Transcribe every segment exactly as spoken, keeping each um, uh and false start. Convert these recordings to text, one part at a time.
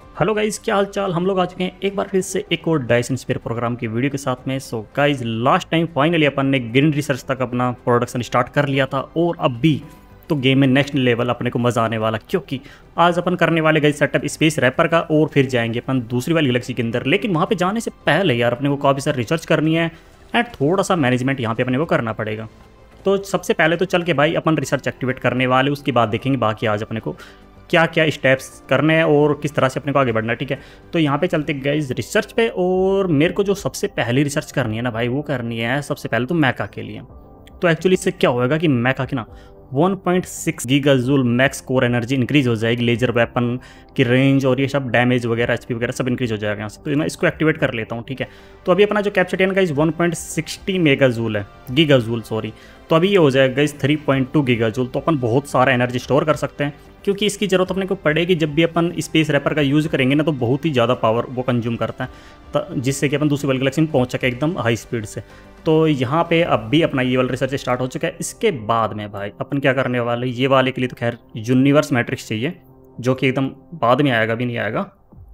Hello guys, क्या हाल चाल। हम लोग आ चुके हैं एक बार फिर से एक और डाइस इंस्पायर प्रोग्राम की वीडियो के साथ में। So guys, last time finally अपन ने ग्रीन रिसर्च तक अपना प्रोडक्शन स्टार्ट कर लिया था और अब भी तो गेम में नेक्स्ट लेवल अपने को मज़ा आने वाला, क्योंकि आज अपन करने वाले गाइज सेटअप स्पेस रैपर का और फिर जाएंगे अपन दूसरी वाली गैलेक्सी के अंदर। लेकिन वहाँ पे जाने से पहले यार अपने को काफ़ी सारी रिसर्च करनी है एंड थोड़ा सा मैनेजमेंट यहाँ पे अपने को करना पड़ेगा। तो सबसे पहले तो चल के भाई अपन रिसर्च एक्टिवेट करने वाले, उसके बाद देखेंगे बाकी आज अपने को क्या क्या स्टेप्स करने हैं और किस तरह से अपने को आगे बढ़ना है। ठीक है, तो यहाँ पे चलते गाइज रिसर्च पे। और मेरे को जो सबसे पहली रिसर्च करनी है ना भाई, वो करनी है सबसे पहले तो मैका के लिए। तो एक्चुअली इससे क्या होगा कि मैका की ना one point six gigajoule max core energy increase हो जाएगी, लेजर वेपन की रेंज और ये सब डैमेज वगैरह एचपी वगैरह सब इंक्रीज हो जाएगा यहाँ से। तो मैं इसको एक्टिवेट कर लेता हूँ। ठीक है, तो अभी अपना जो कैपेसिटी है guys one point sixty megajoule है, गीगाजूल सॉरी। तो अभी ये हो जाएगा guys three point two gigajoule. तो अपन बहुत सारा एनर्जी स्टोर कर सकते हैं, क्योंकि इसकी ज़रूरत अपने को पड़ेगी जब भी अपन स्पेस रैपर का यूज़ करेंगे ना, तो बहुत ही ज़्यादा पावर वो कंज्यूम करता है, जिससे कि अपन दूसरी वाली गैलेक्सी में पहुंच सके एकदम हाई स्पीड से। तो यहाँ पे अब भी अपना ये वाला रिसर्च स्टार्ट हो चुका है। इसके बाद में भाई अपन क्या करने वाले, ये वाले के लिए तो खैर यूनिवर्स मैट्रिक्स चाहिए, जो कि एकदम बाद में आएगा, भी नहीं आएगा।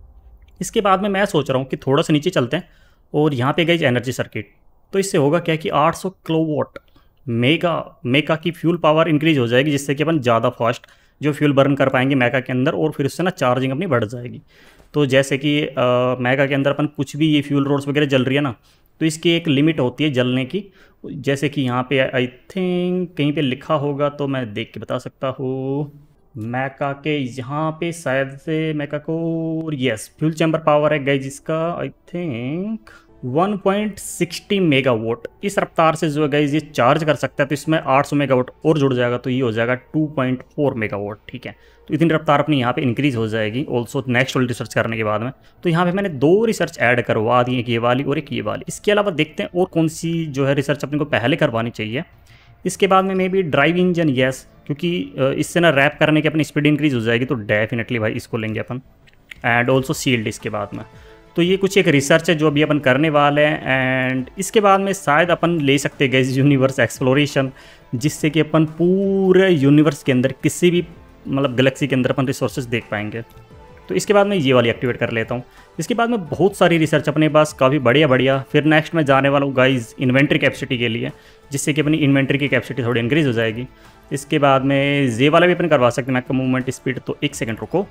इसके बाद में मैं सोच रहा हूँ कि थोड़ा सा नीचे चलते हैं और यहाँ पे गई एनर्जी सर्किट। तो इससे होगा क्या कि आठ सौ किलोवाट मेगा मेका की फ्यूल पावर इंक्रीज हो जाएगी, जिससे कि अपन ज़्यादा फास्ट जो फ्यूल बर्न कर पाएंगे मैका के अंदर, और फिर उससे ना चार्जिंग अपनी बढ़ जाएगी। तो जैसे कि मैका के अंदर अपन कुछ भी ये फ्यूल रोड्स वगैरह जल रही है ना, तो इसकी एक लिमिट होती है जलने की। जैसे कि यहाँ पे आई थिंक कहीं पे लिखा होगा, तो मैं देख के बता सकता हूँ। मैका के यहाँ पे शायद से मैका को यस फ्यूल चैम्बर पावर है गाइस इसका I think one point sixty megawatt. इस रफ्तार से जो है गाइस ये चार्ज कर सकता है। तो इसमें आठ सौ मेगावाट और जुड़ जाएगा, तो ये हो जाएगा टू पॉइंट फोर मेगावाट। ठीक है, तो इतनी रफ्तार अपनी यहाँ पे इंक्रीज हो जाएगी ऑल्सो नेक्स्ट वाली रिसर्च करने के बाद में। तो यहाँ पे मैंने दो रिसर्च ऐड करवा दी, एक ये वाली और एक ये वाली। इसके अलावा देखते हैं और कौन सी जो है रिसर्च अपने को पहले करवानी चाहिए। इसके बाद में maybe drive engine, yes, क्योंकि इससे ना रैप करने की अपनी स्पीड इंक्रीज हो जाएगी। तो डेफिनेटली भाई इसको लेंगे अपन, एंड ऑल्सो सील्ड इसके बाद में। तो ये कुछ एक रिसर्च है जो अभी अपन करने वाले हैं। एंड इसके बाद में शायद अपन ले सकते हैं गैस यूनिवर्स एक्सप्लोरेशन, जिससे कि अपन पूरे यूनिवर्स के अंदर किसी भी मतलब गैलेक्सी के अंदर अपन रिसोर्सेज देख पाएंगे। तो इसके बाद मैं ये वाली एक्टिवेट कर लेता हूँ। इसके बाद में बहुत सारी रिसर्च अपने पास काफ़ी बढ़िया बढ़िया। फिर नेक्स्ट मैं जाने वाला हूँ गाइज इन्वेंट्री कैपेसिटी के लिए, जिससे कि अपनी इन्वेंट्री की कैपेसिटी थोड़ी इंक्रीज हो जाएगी। इसके बाद में ये वाला भी अपन करवा सकते हैं, मैक मूवमेंट स्पीड। तो एक सेकेंड रुको,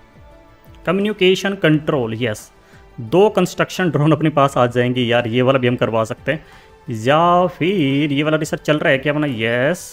कम्युनिकेशन कंट्रोल, यस, दो कंस्ट्रक्शन ड्रोन अपने पास आ जाएंगे यार, ये वाला भी हम करवा सकते हैं। या फिर ये वाला रिसर्च चल रहा है क्या अपना, यस,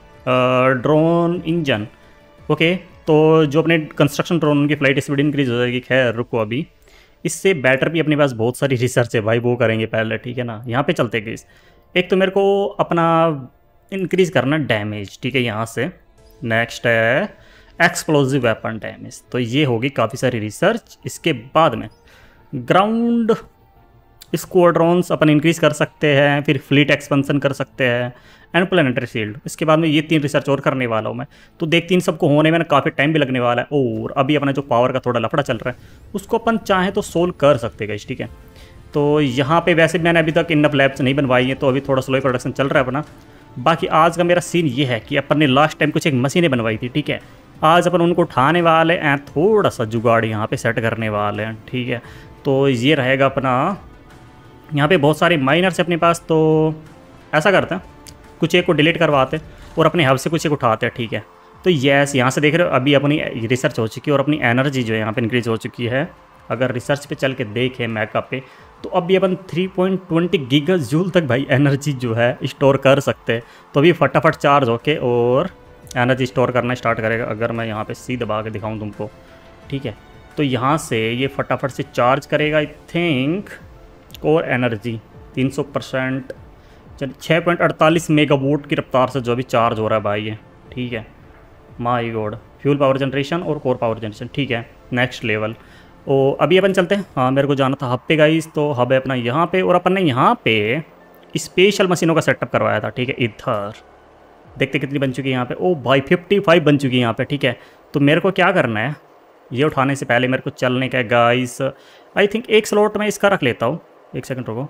ड्रोन इंजन। ओके, तो जो अपने कंस्ट्रक्शन ड्रोन उनकी फ्लाइट स्पीड इंक्रीज हो जाएगी। खैर रुको, अभी इससे बेटर भी अपने पास बहुत सारी रिसर्च है भाई, वो करेंगे पहले। ठीक है ना, यहाँ पे चलते गए। एक तो मेरे को अपना इंक्रीज करना डैमेज, ठीक है, यहाँ से। नेक्स्ट है एक्सप्लोजिव वेपन डैमेज। तो ये होगी काफ़ी सारी रिसर्च। इसके बाद में ग्राउंड स्क्वाड्रॉन्स अपन इंक्रीज कर सकते हैं, फिर फ्लीट एक्सपेंशन कर सकते हैं, एंड प्लानिटरी शील्ड। इसके बाद में ये तीन रिसर्च और करने वाला हूँ मैं। तो देख, तीन सबको होने में ना काफ़ी टाइम भी लगने वाला है। और अभी अपना जो पावर का थोड़ा लफड़ा चल रहा है, उसको अपन चाहे तो सोल्व कर सकते हैं। ठीक है, तो यहाँ पे वैसे मैंने अभी तक इनफ लैब्स नहीं बनवाई है, तो अभी थोड़ा स्लो प्रोडक्शन चल रहा है अपना। बाकी आज का मेरा सीन ये है कि अपन ने लास्ट टाइम कुछ एक मशीनें बनवाई थी। ठीक है, आज अपन उनको उठाने वाले हैं, थोड़ा सा जुगाड़ यहाँ पे सेट करने वाले हैं। ठीक है, तो ये रहेगा अपना, यहाँ पे बहुत सारे माइनर्स है अपने पास। तो ऐसा करते हैं, कुछ एक को डिलीट करवाते और अपने हब से कुछ एक उठाते हैं। ठीक है, तो यस, यहाँ से देख रहे हो अभी अपनी रिसर्च हो चुकी है और अपनी एनर्जी जो है यहाँ पे इंक्रीज हो चुकी है। अगर रिसर्च पे चल के देखें मैका पे, तो अभी अपन थ्री पॉइंट ट्वेंटी गीगाजूल तक भाई एनर्जी जो है स्टोर कर सकते हैं। तो अभी फटाफट चार्ज होके और एनर्जी स्टोर करना स्टार्ट करेगा। अगर मैं यहाँ पे सी दबा के दिखाऊँ तुमको, ठीक है, तो यहाँ से ये फटाफट से चार्ज करेगा आई थिंक। और एनर्जी तीन सौ परसेंट, चल छः पॉइंट अड़तालीस मेगावाट की रफ्तार से जो अभी चार्ज हो रहा है भाई ये। ठीक है, my god, fuel power generation और कोर पावर जनरेशन। ठीक है, नेक्स्ट लेवल। ओ अभी अपन चलते हैं, हाँ मेरे को जाना था हब पे गाइस। तो हब है अपना यहाँ पे, और अपन ने यहाँ पे स्पेशल मशीनों का सेटअप करवाया था। ठीक है, इधर देखते कितनी बन चुकी है यहाँ पे। ओ भाई फिफ्टी फाइव बन चुकी है यहाँ पे। ठीक है, तो मेरे को क्या करना है, ये उठाने से पहले मेरे को चलने का है गाइस। आई थिंक एक स्लॉट में इसका रख लेता हूँ। एक सेकंड रुको,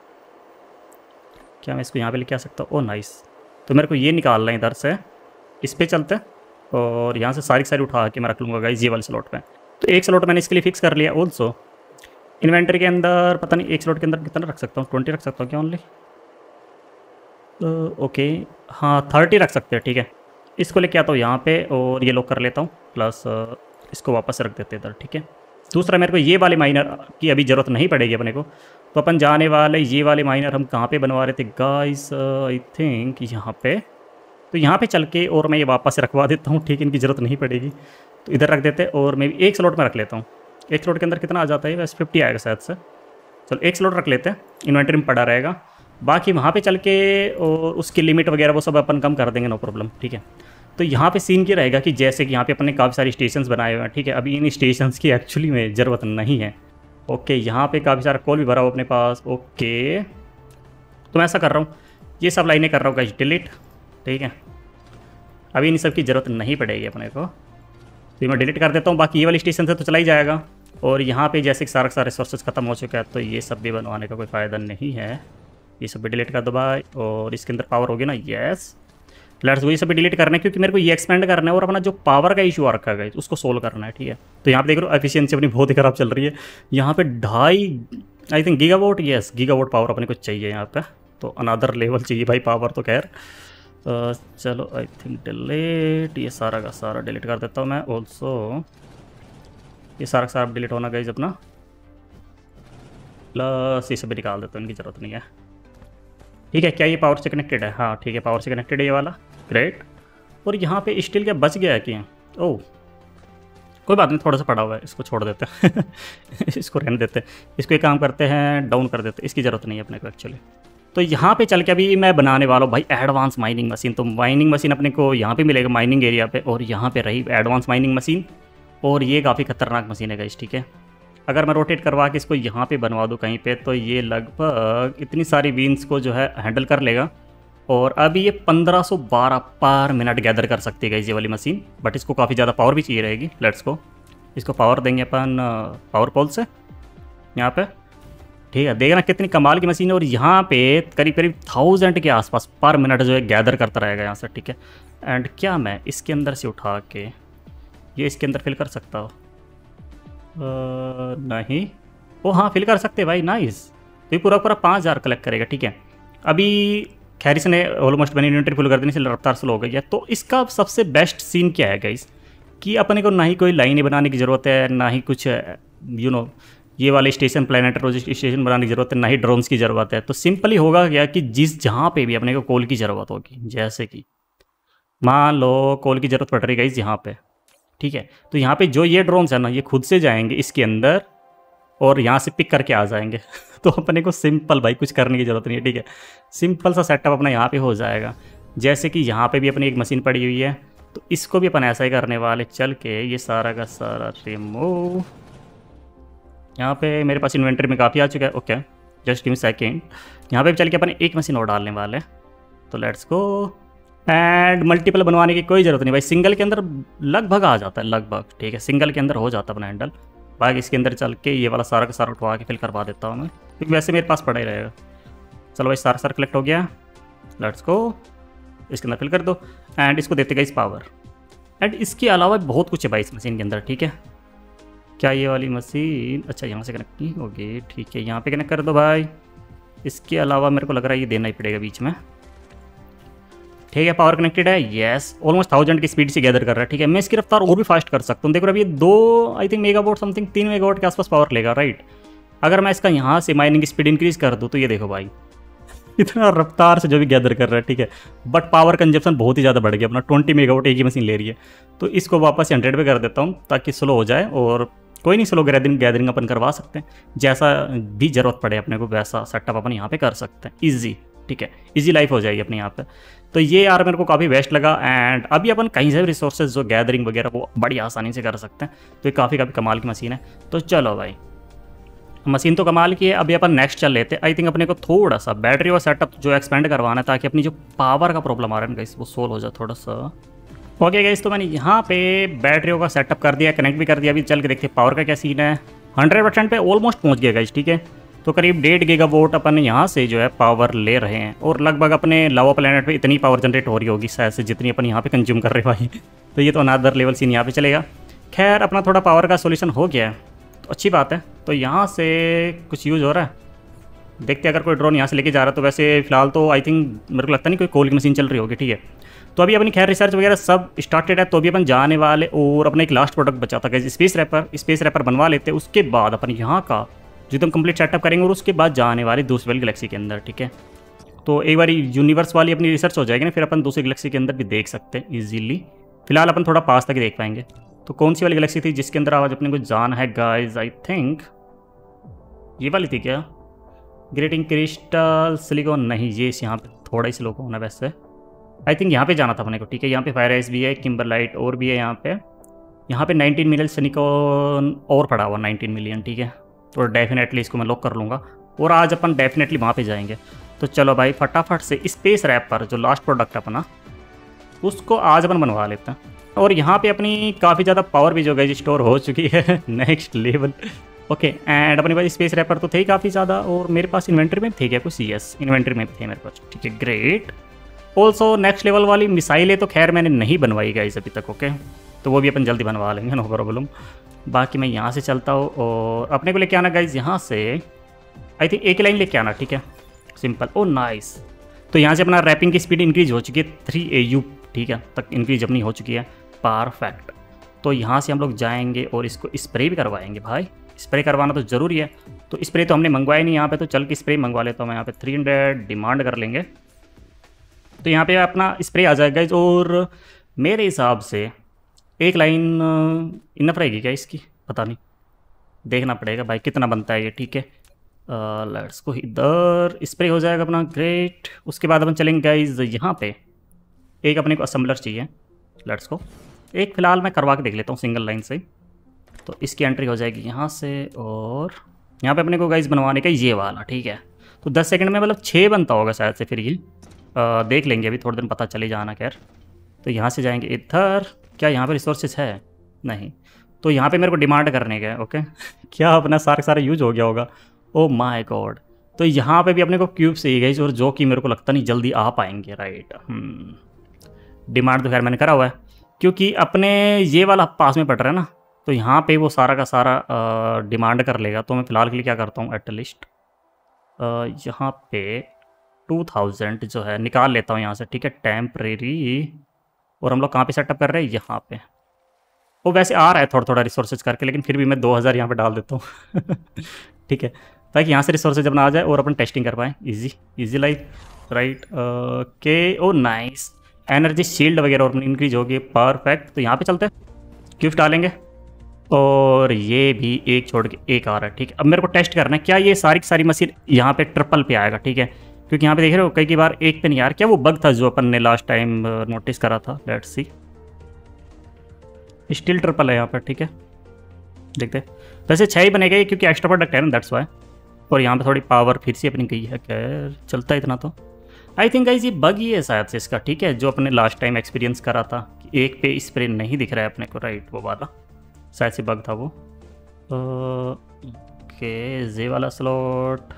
क्या मैं इसको यहाँ पे लेके आ सकता हूँ? ओ नाइस, तो मेरे को ये निकालना है इधर से। इस पर चलते हैं और यहाँ से सारी सारी उठा के मैं रख लूँगा गाइस ये वाले स्लॉट पे। तो एक स्लॉट मैंने इसके लिए फिक्स कर लिया। ऑल्सो इन्वेंटरी के अंदर पता नहीं एक स्लॉट के अंदर कितना रख सकता हूँ, ट्वेंटी रख सकता हूँ क्या ओनली? ओके हाँ थर्टी रख सकते हैं, ठीक है। इसको लेके आता हूँ यहाँ पे और ये लॉक कर लेता हूँ, प्लस इसको वापस रख देते इधर, ठीक है। दूसरा मेरे को ये वाले माइनर की अभी ज़रूरत नहीं पड़ेगी अपने को, तो अपन जाने वाले ये वाले माइनर हम कहाँ पे बनवा रहे थे गाइस, आई थिंक यहाँ पे। तो यहाँ पे चल के और मैं ये वापस रखवा देता हूँ, ठीक है, इनकी ज़रूरत नहीं पड़ेगी। तो इधर रख देते और मैं एक स्लॉट में रख लेता हूँ। एक स्लॉट के अंदर कितना आ जाता है वैसे, फिफ्टी आएगा शायद से। चलो एक स्लॉट रख लेते हैं, इन्वेंटरी में पड़ा रहेगा। बाकी वहाँ पे चल के और उसकी लिमिट वगैरह वो सब अपन कम कर देंगे, नो प्रॉब्लम, ठीक है। तो यहाँ पे सीन क्या रहेगा कि जैसे कि यहाँ पे अपने काफ़ी सारी स्टेशंस बनाए हुए हैं, ठीक है। अभी इन स्टेशंस की एक्चुअली में ज़रूरत नहीं है। ओके यहाँ पे काफ़ी सारा कोल भी भरा हुआ अपने पास। ओके तो मैं ऐसा कर रहा हूँ, ये सब लाइनें कर रहा हूँ गाइस डिलीट, ठीक है। अभी इन सब की ज़रूरत नहीं पड़ेगी अपने को, तो मैं डिलीट कर देता हूँ। बाकी ये वाली स्टेशन से तो चला ही जाएगा। और यहाँ पे जैसे कि सारा सारे रिसोर्सेज खत्म हो चुका है, तो ये सब भी बनवाने का कोई फ़ायदा नहीं है। ये सब भी डिलीट कर दो भाई। और इसके अंदर पावर होगी ना, यस लेट्स गो। ये सब भी डिलीट करना है क्योंकि मेरे को ये एक्सपेंड करना है और अपना जो पावर का इशू आ रखा है उसको सोल्व करना है, ठीक है। तो यहाँ पे देख रहे हो एफिशिएंसी अपनी बहुत ही ख़राब चल रही है। यहाँ पे ढाई I think gigawatt, yes gigawatt power अपने को चाहिए यहाँ पे। तो अनदर लेवल चाहिए भाई पावर तो। खैर चलो आई थिंक डिलीट, ये सारा का सारा डिलीट कर देता हूँ मैं। ऑल्सो ये सारा का सारा डिलीट होना गाइस अपना, प्लस ये सब भी निकाल देता हूँ, इनकी ज़रूरत नहीं है, ठीक है। क्या ये पावर से कनेक्टेड है? हाँ ठीक है पावर से कनेक्टेड है ये वाला, ग्रेट। और यहाँ पे स्टील क्या बच गया है कि? ओह कोई बात नहीं, थोड़ा सा पड़ा हुआ है, इसको छोड़ देते हैं इसको रहने देते हैं। इसको एक काम करते हैं, डाउन कर देते हैं, इसकी ज़रूरत नहीं है अपने को एक्चुअली। तो यहाँ पे चल के अभी मैं बनाने वाला हूँ भाई एडवांस माइनिंग मशीन। तो माइनिंग मशीन अपने को यहाँ पे मिलेगा माइनिंग एरिया पे, और यहाँ पे रही एडवांस माइनिंग मशीन। और ये काफ़ी खतरनाक मशीन है गाइस, ठीक है। अगर मैं रोटेट करवा के इसको यहाँ पे बनवा दूँ कहीं पे, तो ये लगभग इतनी सारी बीन्स को जो है हैंडल कर लेगा। और अभी ये पंद्रह सौ बारह पर मिनट गैदर कर सकती है गाइस ये वाली मशीन, बट इसको काफ़ी ज़्यादा पावर भी चाहिए रहेगी। लेट्स को इसको पावर देंगे अपन पावर पोल से यहाँ पे, ठीक है। देखना कितनी कमाल की मशीन है। और यहाँ पे करीब करीब थाउजेंड के आसपास पर मिनट जो है गैदर करता रहेगा यहाँ से, ठीक है। एंड क्या मैं इसके अंदर से उठा के ये इसके अंदर फिल कर सकता हूँ? नहीं, ओ हाँ फिल कर सकते भाई, नाइस। तो ये पूरा पूरा पाँच हज़ार कलेक्ट करेगा, ठीक है। अभी खैर इसने ऑलमोस्ट मैंने इन्वेंटरी फुल कर देने से रफ्तार स्लो हो गई है। तो इसका सबसे बेस्ट सीन क्या है गाइस, कि अपने को ना ही कोई लाइनें बनाने की ज़रूरत है, ना ही कुछ यू नो ये वाले स्टेशन प्लानिटरी स्टेशन बनाने की ज़रूरत है, ना ही ड्रोन्स की ज़रूरत है। तो सिंपली होगा क्या कि जिस जहाँ पे भी अपने को कोल की ज़रूरत होगी, जैसे कि मान लो कोल की ज़रूरत पड़ रही है गाइस यहाँ पे, ठीक है। तो यहाँ पे जो ये ड्रोन्स है ना, ये खुद से जाएंगे इसके अंदर और यहाँ से पिक करके आ जाएंगे तो अपने को सिंपल भाई कुछ करने की ज़रूरत नहीं है, ठीक है। सिंपल सा सेटअप अपना यहाँ पे हो जाएगा। जैसे कि यहाँ पे भी अपनी एक मशीन पड़ी हुई है, तो इसको भी अपन ऐसा ही करने वाले। चल के ये सारा का सारा रिमूव, यहाँ पे मेरे पास इन्वेंटरी में काफ़ी आ चुका है। Okay just give me second. यहाँ पे भी चल के अपन एक मशीन और डालने वाले हैं, तो लेट्स गो। एंड मल्टीपल बनवाने की कोई ज़रूरत नहीं भाई, सिंगल के अंदर लगभग आ जाता है, लगभग, ठीक है। सिंगल के अंदर हो जाता है अपना हैंडल। बाकी इसके अंदर चल के ये वाला सारा का सारा उठवा के फिल करवा देता हूँ मैं, क्योंकि वैसे मेरे पास पड़ा ही रहेगा। चलो भाई सारा सारा कलेक्ट हो गया, लेट्स गो। इसके अंदर फिल कर दो एंड इसको देते गए इस पावर। एंड इसके अलावा बहुत कुछ है भाई इस मशीन के अंदर, ठीक है। क्या ये वाली मशीन, अच्छा यहाँ से कनेक्ट नहीं होगी, ठीक है। यहाँ पे कनेक्ट कर दो भाई। इसके अलावा मेरे को लग रहा है ये देना ही पड़ेगा बीच में, ठीक है। पावर कनेक्टेड है, यस। ऑलमोस्ट थाउजेंड की स्पीड से गैदर कर रहा है, ठीक है। मैं इसकी रफ्तार और भी फास्ट कर सकता हूँ। देखो अभी ये दो आई थिंक मेगावाट समथिंग तीन मेगावाट के आसपास पावर लेगा, राइट। अगर मैं इसका यहाँ से माइनिंग स्पीड इंक्रीज कर दूँ तो ये देखो भाई इतना रफ्तार से जो भी गैदर कर रहा है, ठीक है। बट पावर कंजप्शन बहुत ही ज़्यादा बढ़ गया अपना, ट्वेंटी मेगावाट एक ही मशीन ले रही है। तो इसको वापस हंड्रेड पे कर देता हूँ ताकि स्लो हो जाए। और कोई नहीं, स्लो गैदरिंग गैदरिंग अपन करवा सकते हैं, जैसा भी ज़रूरत पड़े अपने को वैसा सेटअप अपन यहाँ पे कर सकते हैं ईजी, ठीक है। इजी लाइफ हो जाएगी अपने यहाँ पे। तो ये यार मेरे को काफ़ी बेस्ट लगा। एंड अभी अपन कहीं से भी रिसोर्सेज जो गैदरिंग वगैरह वो बड़ी आसानी से कर सकते हैं। तो ये काफ़ी काफ़ी कमाल की मशीन है। तो चलो भाई मशीन तो कमाल की है, अभी अपन नेक्स्ट चल लेते हैं। आई थिंक अपने को थोड़ा सा बैटरी और सेटअप जो एक्सपेंड करवाना है, ताकि अपनी जो पावर का प्रॉब्लम आ रहा है गाइस वो सोल्व हो जाए थोड़ा सा। ओके गाइस, तो मैंने यहाँ पे बैटरियों का सेटअप कर दिया, कनेक्ट भी कर दिया। अभी चल के देखते हैं पावर का क्या सीन है। हंड्रेड परसेंट पे ऑलमोस्ट पहुँच गया गाइस, ठीक है। तो करीब डेढ़ गीगावाट अपन यहाँ से जो है पावर ले रहे हैं। और लगभग अपने लावा प्लेनेट पे इतनी पावर जनरेट हो रही होगी शायद से जितनी अपन यहाँ पे कंज्यूम कर रहे हैं भाई। तो ये तो अनदर लेवल सीन यहाँ पे चलेगा। खैर अपना थोड़ा पावर का सोल्यूशन हो गया है तो अच्छी बात है। तो यहाँ से कुछ यूज़ हो रहा है, देखते हैं अगर कोई ड्रोन यहाँ से लेके जा रहा है तो। वैसे फिलहाल तो आई थिंक मेरे को लगता नहीं कोई कोल की मशीन चल रही होगी, ठीक है। तो अभी अपनी खैर रिसर्च वगैरह सब स्टार्टेड है, तो अभी अपन जाने वाले और अपना एक लास्ट प्रोडक्ट बचा था guys, space warper. Space warper बनवा लेते हैं, उसके बाद अपन यहाँ का जो एकदम कंप्लीट सेटअप करेंगे और उसके बाद जाने वाले दूसरी वाली गैलेक्सी के अंदर, ठीक है। तो एक बार यूनिवर्स वाली अपनी रिसर्च हो जाएगी ना, फिर अपन दूसरी गैलेक्सी के अंदर भी देख सकते हैं ईजिली। फिलहाल अपन थोड़ा पास तक ही देख पाएंगे। तो कौन सी वाली गैलेक्सी थी जिसके अंदर आज अपने को जाना है गाइस? आई थिंक ये वाली थी क्या? ग्रेटिंग क्रिस्टल सिलिकॉन, नहीं ये यहाँ पे थोड़ा ही स्लो होना वैसे। आई थिंक यहाँ पे जाना था अपने को, ठीक है। यहाँ पे फायर आइस भी है, किम्बरलाइट और भी है यहाँ पे। यहाँ पे नाइनटीन मिलियन सिलिकॉन और पड़ा हुआ, नाइनटीन मिलियन, ठीक है। तो डेफिनेटली इसको मैं लॉक कर लूँगा और आज अपन डेफिनेटली वहाँ पे जाएंगे। तो चलो भाई फटाफट से स्पेस रैप पर जो लास्ट प्रोडक्ट है अपना, उसको आज अपन बनवा लेते हैं। और यहाँ पे अपनी काफ़ी ज़्यादा पावर भी जो गई स्टोर हो चुकी है नेक्स्ट लेवल। ओके एंड अपने पास स्पेस रैपर तो थे ही काफ़ी ज़्यादा, और मेरे पास इन्वेंट्री में थे क्या कुछ? यस इन्वेंट्री में थे मेरे पास, ठीक है ग्रेट। ऑल्सो नेक्स्ट लेवल वाली मिसाइलें तो खैर मैंने नहीं बनवाई गाइस अभी तक, ओके। तो वो भी अपन जल्दी बनवा लेंगे, नो प्रॉब्लम। बाकी मैं यहाँ से चलता हूँ और अपने को लेके आना गाइस यहाँ से, आई थिंक एक लाइन लेके आना, ठीक है सिंपल। ओ नाइस। तो यहाँ से अपना रैपिंग की स्पीड इंक्रीज हो चुकी है थ्री ए यू, ठीक है, तक इंक्रीज अपनी हो चुकी है, परफेक्ट। तो यहाँ से हम लोग जाएंगे और इसको स्प्रे भी करवाएंगे भाई, स्प्रे करवाना तो ज़रूरी है। तो स्प्रे तो हमने मंगवाया नहीं यहाँ पे, तो चल के स्प्रे मंगवा लेता हूँ मैं। यहाँ पे थ्री हंड्रेड डिमांड कर लेंगे, तो यहाँ पे अपना स्प्रे आ जाएगा। और मेरे हिसाब से एक लाइन इनफ रहेगी क्या इसकी? पता नहीं, देखना पड़ेगा भाई कितना बनता है ये, ठीक है। लेट्स को इधर स्प्रे हो जाएगा अपना, ग्रेट। उसके बाद अपन चलेंगे गाइज यहाँ पे, एक अपने को असम्बलर चाहिए, लेट्स को एक फ़िलहाल मैं करवा के देख लेता हूँ सिंगल लाइन से। तो इसकी एंट्री हो जाएगी यहाँ से, और यहाँ पे अपने को गाइज बनवाने का ये वाला, ठीक है। तो दस सेकंड में मतलब छः बनता होगा शायद से, फिर ये आ, देख लेंगे अभी थोड़े दिन, पता चले जाना खैर। तो यहाँ से जाएंगे इधर, क्या यहाँ पे रिसोर्सेज है? नहीं। तो यहाँ पे मेरे को डिमांड करने का, ओके क्या अपना सारा सारा यूज हो गया होगा? Oh my god. तो यहाँ पे भी अपने को क्यूब चाहिए गाइज, और जो कि मेरे को लगता नहीं जल्दी आ पाएंगे, राइट। डिमांड तो खैर मैंने करा हुआ है, क्योंकि अपने ये वाला पास में पड़ रहा है ना, तो यहाँ पे वो सारा का सारा डिमांड कर लेगा। तो मैं फ़िलहाल के लिए क्या करता हूँ, एटलीस्ट यहाँ पे टू थाउजेंड जो है निकाल लेता हूँ यहाँ से, ठीक है, टेम्परेरी। और हम लोग कहाँ पे सेटअप कर रहे हैं? यहाँ पे। वो वैसे आ रहा है थोड़ा थोड़ा रिसोर्सेज करके, लेकिन फिर भी मैं दो हज़ार यहाँ पे डाल देता हूँ ठीक है, ताकि यहाँ से रिसोर्सेज अपना आ जाए और अपन टेस्टिंग कर पाएँ। Easy easy life, right. K oh nice, energy shield वगैरह और इंक्रीज होगी, परफेक्ट। तो यहाँ पे चलते हैं, गिफ्ट डालेंगे, और ये भी एक छोड़ के एक आ रहा है, ठीक है। अब मेरे को टेस्ट करना है क्या ये सारी की सारी मशीन यहाँ पे ट्रिपल पे आएगा, ठीक है। क्योंकि यहाँ पे देख रहे हो कई कई बार एक पे नहीं यार, क्या वो बग था जो अपन ने लास्ट टाइम नोटिस करा था? लेट्स सी, स्टिल ट्रिपल है यहाँ पर, ठीक है। देखते वैसे छः ही बनेगा क्योंकि एक्स्ट्रा प्रोडक्ट है ना, दैट्स वाई। और यहाँ पे थोड़ी पावर फिर से अपनी गई है, खैर चलता है इतना तो। आई थिंक गाइस ये बग ही है शायद से इसका, ठीक है, जो अपने लास्ट टाइम एक्सपीरियंस करा था कि एक पे स्प्रे नहीं दिख रहा है अपने को, राइट, वो वाला शायद से बग था वो। ओके जे वाला स्लॉट,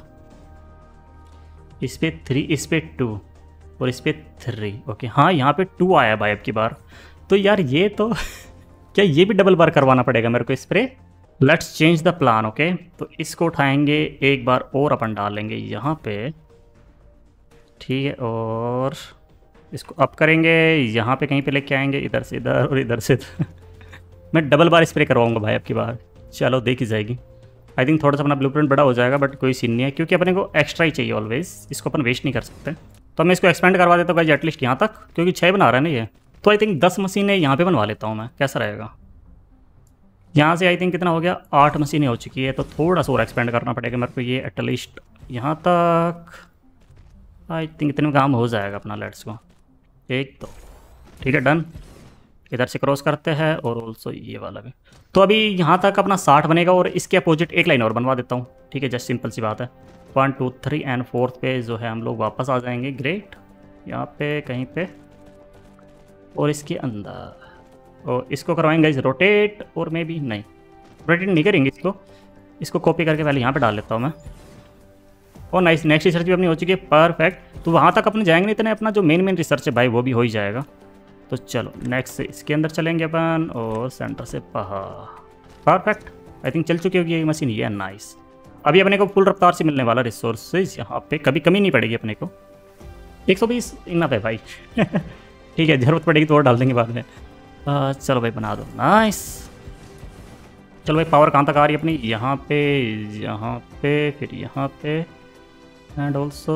इस पे थ्री, इस पे टू और इस पे थ्री, ओके हाँ यहाँ पे टू आया भाई अब की बार। तो यार ये तो क्या ये भी डबल बार करवाना पड़ेगा मेरे को spray? Let's change the plan, okay. तो इसको उठाएंगे एक बार और अपन डालेंगे यहाँ पे, ठीक है, और इसको अप करेंगे, यहाँ पे कहीं पे लेके आएंगे, इधर से इधर और इधर से इधर मैं डबल बार स्प्रे करवाऊंगा भाई अब की बार, चलो देखी जाएगी। आई थिंक थोड़ा सा अपना ब्लूप्रिंट बड़ा हो जाएगा, बट कोई सीन नहीं है, क्योंकि अपने को एक्स्ट्रा ही चाहिए ऑलवेज, इसको अपन वेस्ट नहीं कर सकते। तो मैं इसको एक्सपेंड करवा देता हूँ गाइस एटलीस्ट यहाँ तक, क्योंकि छः बना रहा है ना ये। तो आई थिंक दस मशीनें यहाँ पे बनवा लेता हूँ मैं, कैसा रहेगा? यहाँ से आई थिंक कितना हो गया, आठ मशीनें हो चुकी है, तो थोड़ा सा और एक्सपेंड करना पड़ेगा मेरे को ये एटलीस्ट यहाँ तक। आई थिंक इतने में काम हो जाएगा अपना, लेट्स को एक तो ठीक है, डन। इधर से क्रॉस करते हैं और ऑल्सो ये वाला भी। तो अभी यहाँ तक अपना साठ बनेगा, और इसके अपोजिट एक लाइन और बनवा देता हूँ, ठीक है, जस्ट सिंपल सी बात है। One two three and fourth पे जो है हम लोग वापस आ जाएंगे, ग्रेट, यहाँ पे कहीं पे, और इसके अंदर, और इसको करवाएंगे इस रोटेट, और मे भी नहीं रोटेट नहीं करेंगे इसको, इसको कॉपी करके पहले यहाँ पे डाल लेता हूँ मैं। और नाइस, नेक्स्ट रिसर्च भी अपनी हो चुकी है, परफेक्ट। तो वहाँ तक अपने जाएंगे नहीं, इतने अपना जो मेन मेन रिसर्च है भाई वो भी हो ही जाएगा। तो चलो नेक्स्ट से इसके अंदर चलेंगे अपन और सेंटर से बाहर। परफेक्ट, आई थिंक चल चुकी होगी ये मशीन। ये नाइस। अभी अपने को फुल रफ्तार से मिलने वाला रिसोर्सेज यहाँ पे, कभी कमी नहीं पड़ेगी अपने को। एक सौ बीस इनफ है भाई ठीक है, ज़रूरत पड़ेगी तो और डाल देंगे बाद में। आ, चलो भाई बना दो, नाइस। चलो भाई पावर कहाँ तक आ रही है अपनी, यहाँ पे, यहाँ पे, फिर यहाँ पे एंड ऑल्सो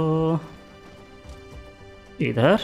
इधर।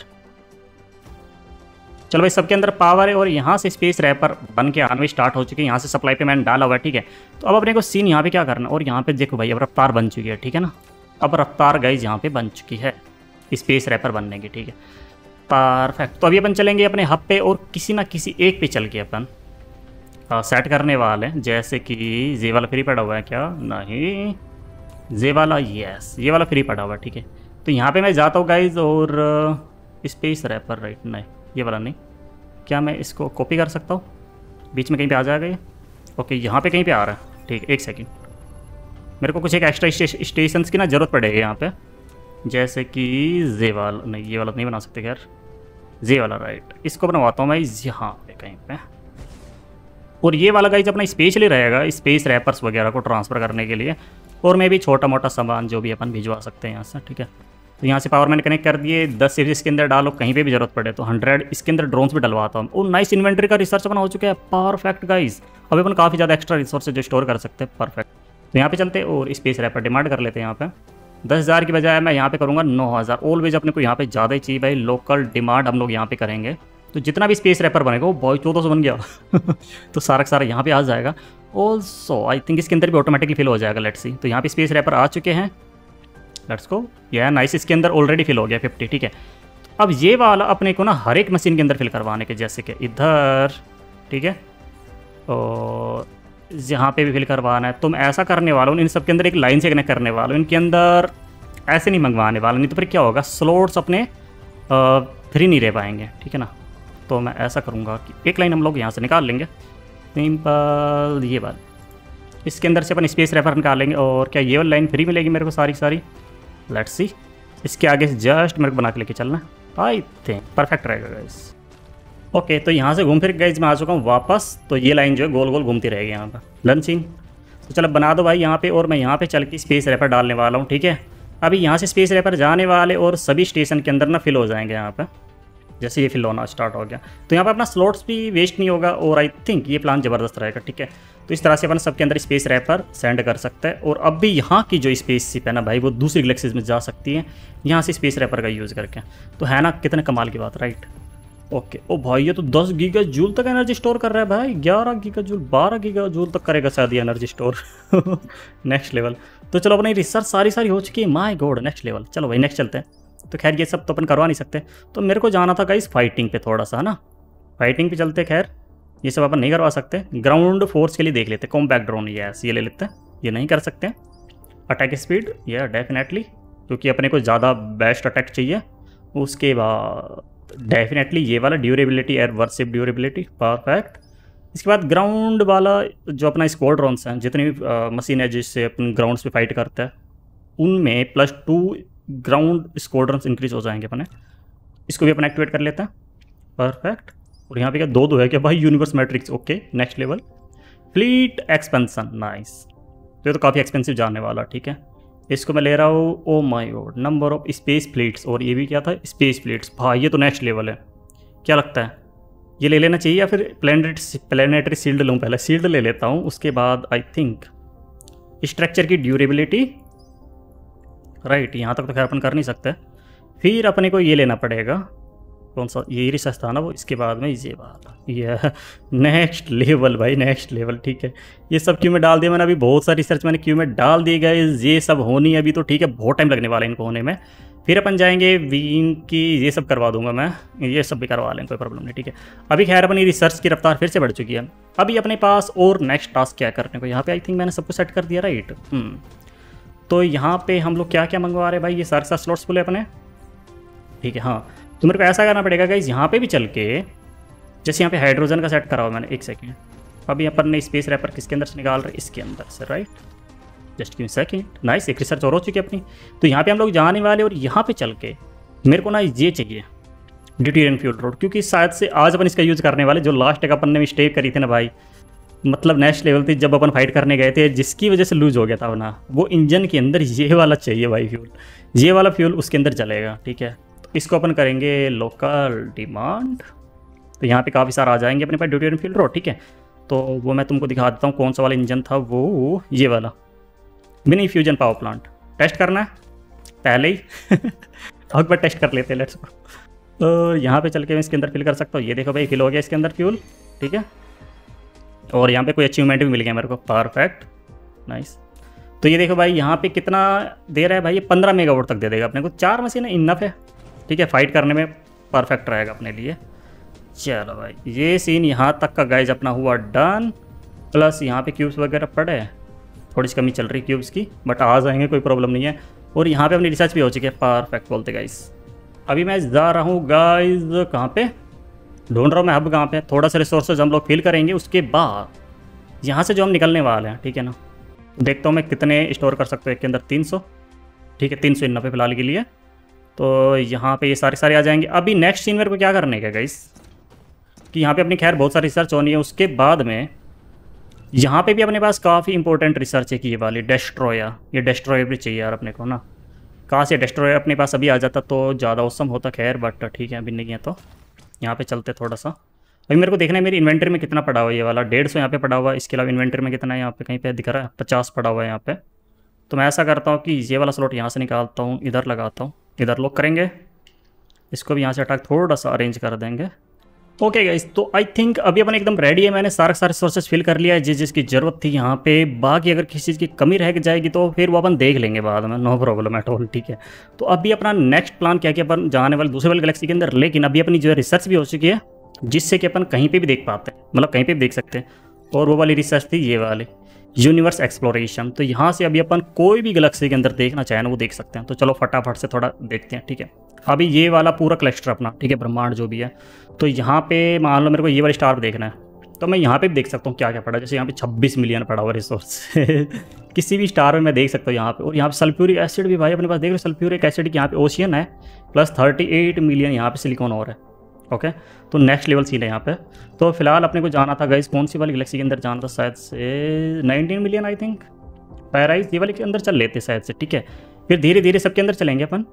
चलो भाई सबके अंदर पावर है और यहाँ से स्पेस रैपर बन के आने स्टार्ट हो चुके हैं। यहाँ से सप्लाई पे मैंने डाला हुआ है, ठीक है। तो अब अपने को सीन यहाँ पे क्या करना, और यहाँ पे देखो भाई अब रफ्तार बन चुकी है, ठीक है ना। अब रफ्तार गाइज यहाँ पे बन चुकी है स्पेस रैपर बनने की, ठीक है। परफेक्ट। तो अभी अपन चलेंगे अपने हब पे और किसी ना किसी एक पे चल के अपन सेट करने वाले हैं। जैसे कि ये वाला फ्री पड़ा हुआ है क्या, नहीं ये वाला, यस ये वाला फ्री पड़ा हुआ है, ठीक है। तो यहाँ पे मैं जाता हूँ गाइज और स्पेस रैपर, राइट, नहीं ये वाला नहीं। क्या मैं इसको कॉपी कर सकता हूँ, बीच में कहीं पे आ जाएगा ये। ओके यहाँ पे कहीं पे आ रहा है, ठीक है। एक सेकंड, मेरे को कुछ एक एक्स्ट्रा स्टेशन की ना ज़रूरत पड़ेगी यहाँ पे। जैसे कि ये वाला, नहीं ये वाला नहीं बना सकते खैर, ये वाला राइट, इसको बनवाता हूँ मैं यहाँ पे कहीं पे। और ये वाला गाइज अपना स्पेशली रहेगा स्पेस रैपर्स वगैरह को ट्रांसफ़र करने के लिए, और मैं भी छोटा मोटा सामान जो भी अपन भिजवा सकते हैं यहाँ से, ठीक है। तो यहाँ से पावर मैंने कनेक्ट कर दिए। दस सीरीज इसके अंदर डालो, कहीं पे भी जरूरत पड़े तो हंड्रेड इसके अंदर ड्रोन्स भी डलवाता हूँ। और नाइस इन्वेंटरी का रिसर्च बना हो चुका है। परफेक्ट गाइज, अभी अपन काफ़ी ज़्यादा एक्स्ट्रा रिसोर्स जो स्टोर कर सकते हैं। परफेक्ट। तो यहाँ पे चलते हैं और स्पेस रैपर डिमांड कर लेते हैं। यहाँ पे दस हज़ार की बजाय मैं यहाँ पे करूँगा नौ हज़ार। ऑलवेज अपने को यहाँ पे ज़्यादा ही चाहिए भाई, लोकल डिमांड हम लोग यहाँ पे करेंगे। तो जितना भी स्पेस रैपर बनेगा वो बॉय चौदह सौ बन गया तो सारा सारा यहाँ पे आ जाएगा। ऑल्सो आई थिंक इसके अंदर भी ऑटोमेटिकली फिल हो जाएगा, लेट्स सी। तो यहाँ पे स्पेस रैपर आ चुके हैं, लेट्स गो। यह नाइस, इसके अंदर ऑलरेडी फिल हो गया फिफ्टी, ठीक है। अब ये वाला अपने को ना हर एक मशीन के अंदर फिल करवाने के, जैसे कि इधर, ठीक है, और यहाँ पे भी फिल करवाना है। तो मैं ऐसा करने वाला हूँ, इन सब के अंदर एक लाइन से कनेक्ट करने वाला हूँ। इनके अंदर ऐसे नहीं मंगवाने वाला, नहीं तो फिर क्या होगा, स्लॉट्स अपने फ्री नहीं रह पाएंगे, ठीक है ना। तो मैं ऐसा करूँगा कि एक लाइन हम लोग यहाँ से निकाल लेंगे, सिंपल ये बात। इसके अंदर से अपन स्पेस रैपर निकालेंगे। और क्या ये वाली लाइन फ्री मिलेगी मेरे को सारी सारी, लेट्स सी। इसके आगे से जस्ट मेरे को बना के लेके चलना, आई थिंक परफेक्ट रहेगा गाइस। ओके तो यहाँ से घूम फिर गाइस मैं आ चुका हूँ वापस। तो ये लाइन जो है गोल गोल घूमती रहेगी यहाँ पर लंचिंग। तो चलो बना दो भाई यहाँ पे, और मैं यहाँ पे चल के स्पेस रैपर डालने वाला हूँ, ठीक है। अभी यहाँ से स्पेस रैपर जाने वाले और सभी स्टेशन के अंदर ना फिल हो जाएंगे यहाँ पर। जैसे ये फिल होना स्टार्ट हो गया तो यहाँ पे अपना स्लॉट्स भी वेस्ट नहीं होगा, और आई थिंक ये प्लान ज़बरदस्त रहेगा, ठीक है। तो इस तरह से अपन सबके अंदर स्पेस रैपर सेंड कर सकते हैं। और अब भी यहाँ की जो स्पेस शिप है ना भाई, वो दूसरी गैलेक्सीज में जा सकती है यहाँ से स्पेस रैपर का यूज़ करके। तो है ना कितने कमाल की बात, राइट। ओके ओ भाई ये तो दस गीगा जूल तक एनर्जी स्टोर कर रहा है भाई, ग्यारह गीगा जूल, बारह गीगा जूल तक करेगा शायद ये एनर्जी स्टोर नेक्स्ट लेवल। तो चलो अपनी रिसर्च सारी सारी हो चुकी है, माय गॉड नेक्स्ट लेवल। चलो भाई नेक्स्ट चलते हैं। तो खैर ये सब तो अपन करवा नहीं सकते, तो मेरे को जाना था गाइस फाइटिंग पे थोड़ा सा, है ना। फाइटिंग पे चलते। खैर ये सब अपन नहीं करवा सकते, ग्राउंड फोर्स के लिए देख लेते। कॉम्बैट ड्रोन, यस ये ले लेते हैं, ये नहीं कर सकते। अटैक स्पीड, ये डेफिनेटली, क्योंकि अपने को ज़्यादा बेस्ट अटैक चाहिए। उसके बाद डेफिनेटली ये वाला durability, air warship durability, perfect. इसके बाद ग्राउंड वाला जो अपना स्क्वाड्रॉन्स हैं, जितनी भी मशीन है जिससे अपन ग्राउंड्स पे फाइट करता है, उनमें plus two ground squadrons increase हो जाएंगे अपने। इसको भी अपन एक्टिवेट कर लेते हैं, परफेक्ट। और यहाँ पे क्या दो दो है क्या भाई, universe matrix, okay next level. Fleet expansion, nice. तो ये तो काफ़ी एक्सपेंसिव जाने वाला, ठीक है। इसको मैं ले रहा हूँ, oh my god, number of space fleets. और ये भी क्या था, स्पेस फ्लीट्स, भाई ये तो नेक्स्ट लेवल है। क्या लगता है ये ले लेना चाहिए या फिर प्लेनेटरी प्लेनेटरी शील्ड लूँ? पहले शील्ड ले लेता हूँ, उसके बाद आई थिंक स्ट्रक्चर की ड्यूरेबिलिटी, राइट। यहाँ तक तो खैर अपन कर नहीं सकते। फिर अपने को ये लेना पड़ेगा, कौन सा, ये रिसर्च था ना वो। इसके बाद में ये वाला, ये नेक्स्ट लेवल भाई, नेक्स्ट लेवल, ठीक है। ये सब क्यों में डाल दिया मैंने, अभी बहुत सारी रिसर्च मैंने क्यों में डाल दी गए, ये सब होनी अभी तो, ठीक है। बहुत टाइम लगने वाला है इनको होने में। फिर अपन जाएंगे विंग की, ये सब करवा दूंगा मैं, ये सब भी करवा लें, कोई प्रॉब्लम नहीं, ठीक है। अभी खैर अपनी रिसर्च की रफ्तार फिर से बढ़ चुकी है। अभी अपने पास और नेक्स्ट टास्क क्या करने को, यहाँ पे आई थिंक मैंने सब कुछ सेट कर दिया, राइट। तो यहाँ पे हम लोग क्या क्या मंगवा रहे हैं भाई, ये सारे सारे स्लॉट्स बोले अपने, ठीक है। हाँ तो मेरे को ऐसा करना पड़ेगा गाइस, यहाँ पे भी चल के, जैसे यहाँ पे हाइड्रोजन का सेट करा हुआ मैंने, एक सेकेंड। अभी अपन ने स्पेस रैपर किसके अंदर से निकाल रहे, इसके अंदर से, right. Just give second, nice. एक रिसर्च और हो चुकी है अपनी। तो यहाँ पे हम लोग जाने वाले, और यहाँ पे चल के मेरे को ना ये चाहिए, ड्यूटेरियम फ्यूल रोड, क्योंकि शायद से आज अपन इसका यूज़ करने वाले, जो लास्ट एक अपन ने मिस्टेक करी थी ना भाई, मतलब नेक्स्ट लेवल थी जब अपन फाइट करने गए थे, जिसकी वजह से लूज हो गया था ना, वो इंजन के अंदर ये वाला चाहिए भाई फ्यूल, ये वाला फ्यूल उसके अंदर चलेगा। ठीक है, तो इसको अपन करेंगे लोकल डिमांड, तो यहाँ पे काफ़ी सारा आ जाएंगे अपने पास ड्यूटेरियम फ्यूल रोड। ठीक है, तो वो मैं तुमको दिखा देता हूँ कौन सा वाला इंजन था, वो ये वाला mini fusion power plant. Test करना है पहले ही एक बार टेस्ट कर लेते हैं, लेट्स गो। तो यहाँ पे चल के मैं इसके अंदर फिल कर सकता हूँ, ये देखो भाई फिल हो गया इसके अंदर फ्यूल। ठीक है, और यहाँ पे कोई अचीवमेंट भी मिल गया मेरे को, परफेक्ट नाइस। तो ये देखो भाई यहाँ पे कितना दे रहा है भाई, ये पंद्रह मेगावाट तक दे देगा अपने को, चार मशीन इनफ है। ठीक है, फाइट करने में परफेक्ट रहेगा अपने लिए। चलो भाई ये सीन यहाँ तक का गाइज अपना हुआ डन, प्लस यहाँ पे क्यूब्स वगैरह पड़े हैं, थोड़ी सी कमी चल रही क्यूब्स की, बट आ जाएंगे कोई प्रॉब्लम नहीं है। और यहाँ पे अपनी रिसर्च भी हो चुकी है, परफेक्ट बोलते गाइज। अभी मैं जा रहा हूँ गाइज, कहाँ पे ढूंढ रहा हूँ मैं हब कहाँ पे, थोड़ा सा रिसोर्सेज हम लोग फिल करेंगे, उसके बाद यहाँ से जो हम निकलने वाले हैं। ठीक है ना, देखता हूँ मैं कितने स्टोर कर सकता हूँ एक के अंदर, तीन सौ। ठीक है, तीन सौ इन्ना पे फिलहाल के लिए, तो यहाँ पे ये सारे सारे आ जाएंगे। अभी नेक्स्ट सीन मेरे को क्या करने का गाइज, कि यहाँ पे अपनी खैर बहुत सारी रिसर्च होनी है, उसके बाद में यहाँ पे भी अपने पास काफ़ी इंपॉर्टेंट रिसर्च है कि ये वाली डेस्ट्रॉयर, ये डेस्ट्रॉयर भी चाहिए यार अपने को ना। कहाँ से डेस्ट्रॉयर अपने पास अभी आ जाता तो ज़्यादा औसम होता खैर, बट ठीक है अभी नहीं है। तो यहाँ पे चलते थोड़ा सा, अभी मेरे को देखना है मेरी इन्वेंटरी में कितना पड़ा हुआ है। ये वाला डेढ़ सौ यहाँ पे पड़ा हुआ है, इसके अलावा इन्वेंटरी में कितना है यहाँ पे कहीं पे दिख रहा है, पचास पड़ा हुआ है यहाँ पे। तो मैं ऐसा करता हूँ कि ये वाला स्लॉट यहाँ से निकालता हूँ, इधर लगाता हूँ, इधर लॉक करेंगे, इसको भी यहाँ से अटैक थोड़ा सा अरेंज कर देंगे। ओके गाइस, तो आई थिंक अभी अपन एकदम रेडी है, मैंने सारे सारे सोर्सेज फिल कर लिया है जिस जिसकी ज़रूरत थी यहाँ पे। बाकी अगर किसी चीज़ की कमी रह जाएगी तो फिर वो अपन देख लेंगे बाद में, नो प्रॉब्लम एट ऑल। ठीक है, तो अभी अपना नेक्स्ट प्लान क्या कि अपन जाने वाले दूसरे वाले गैलेक्सी के अंदर, लेकिन अभी अपनी जो है रिसर्च भी हो चुकी है, जिससे कि अपन कहीं पर भी देख पाते हैं, मतलब कहीं पर भी देख सकते हैं। और वो वाली रिसर्च थी ये वाली यूनिवर्स एक्सप्लोरेशन, तो यहाँ से अभी अपन कोई भी गैलेक्सी के अंदर देखना चाहें ना वो देख सकते हैं। तो चलो फटाफट से थोड़ा देखते हैं। ठीक है, अभी ये वाला पूरा क्लस्टर अपना, ठीक है, ब्रह्मांड जो भी है, तो यहाँ पे मान लो मेरे को ये वाली स्टार देखना है, तो मैं यहाँ पे भी देख सकता हूँ क्या क्या पड़ा। जैसे यहाँ पे छब्बीस मिलियन पड़ा हुआ रिसोर्स किसी भी स्टार में मैं देख सकता हूँ यहाँ पे। और यहाँ पे सल्फ्यूरिक एसिड भी भाई अपने पास देख रहे हो, सल्फ्यूरिक एसिड की यहाँ पे ओशियन है, प्लस थर्टी एट मिलियन यहाँ पे सिलिकॉन और है। ओके, तो नेक्स्ट लेवल सीन है यहाँ पे। तो फिलहाल अपने को जाना था गाइस, कौन सी वाली गैलेक्सी के अंदर जाना था, शायद से नाइनटीन मिलियन आई थिंक, पैराइज ये वाले के अंदर चल लेते शायद से। ठीक है, फिर धीरे धीरे सबके अंदर चलेंगे अपन।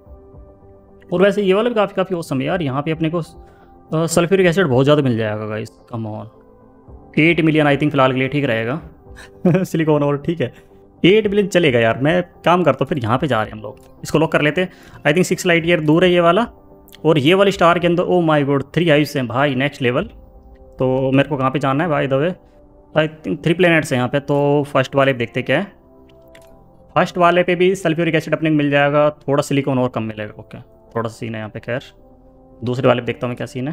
और वैसे ये वाला भी काफ़ी काफ़ी औसम है यार, यहाँ पे अपने को सल्फ्यूरिक एसिड बहुत ज़्यादा मिल जाएगा guys, come on eight million I think फिलहाल के लिए ठीक रहेगा सिलिकॉन और। ठीक है, एट मिलियन चलेगा यार, मैं काम करता हूँ। फिर यहाँ पे जा रहे हैं हम लोग, इसको लॉक कर लेते हैं। I think six light year दूर है ये वाला, और ये वाली स्टार के अंदर oh my god three hives हैं भाई, नेक्स्ट लेवल। तो मेरे को कहाँ पे जाना है भाई the way, I think three planets हैं यहाँ पे। तो फर्स्ट वाले देखते क्या है, फर्स्ट वाले पे भी सल्फ्यूरिक एसिड अपने को मिल जाएगा, थोड़ा सिलिकॉन और कम मिलेगा। ओके, थोड़ा सा सीन है यहाँ पे। खैर दूसरे वाले पे देखता हूँ मैं क्या सीन है,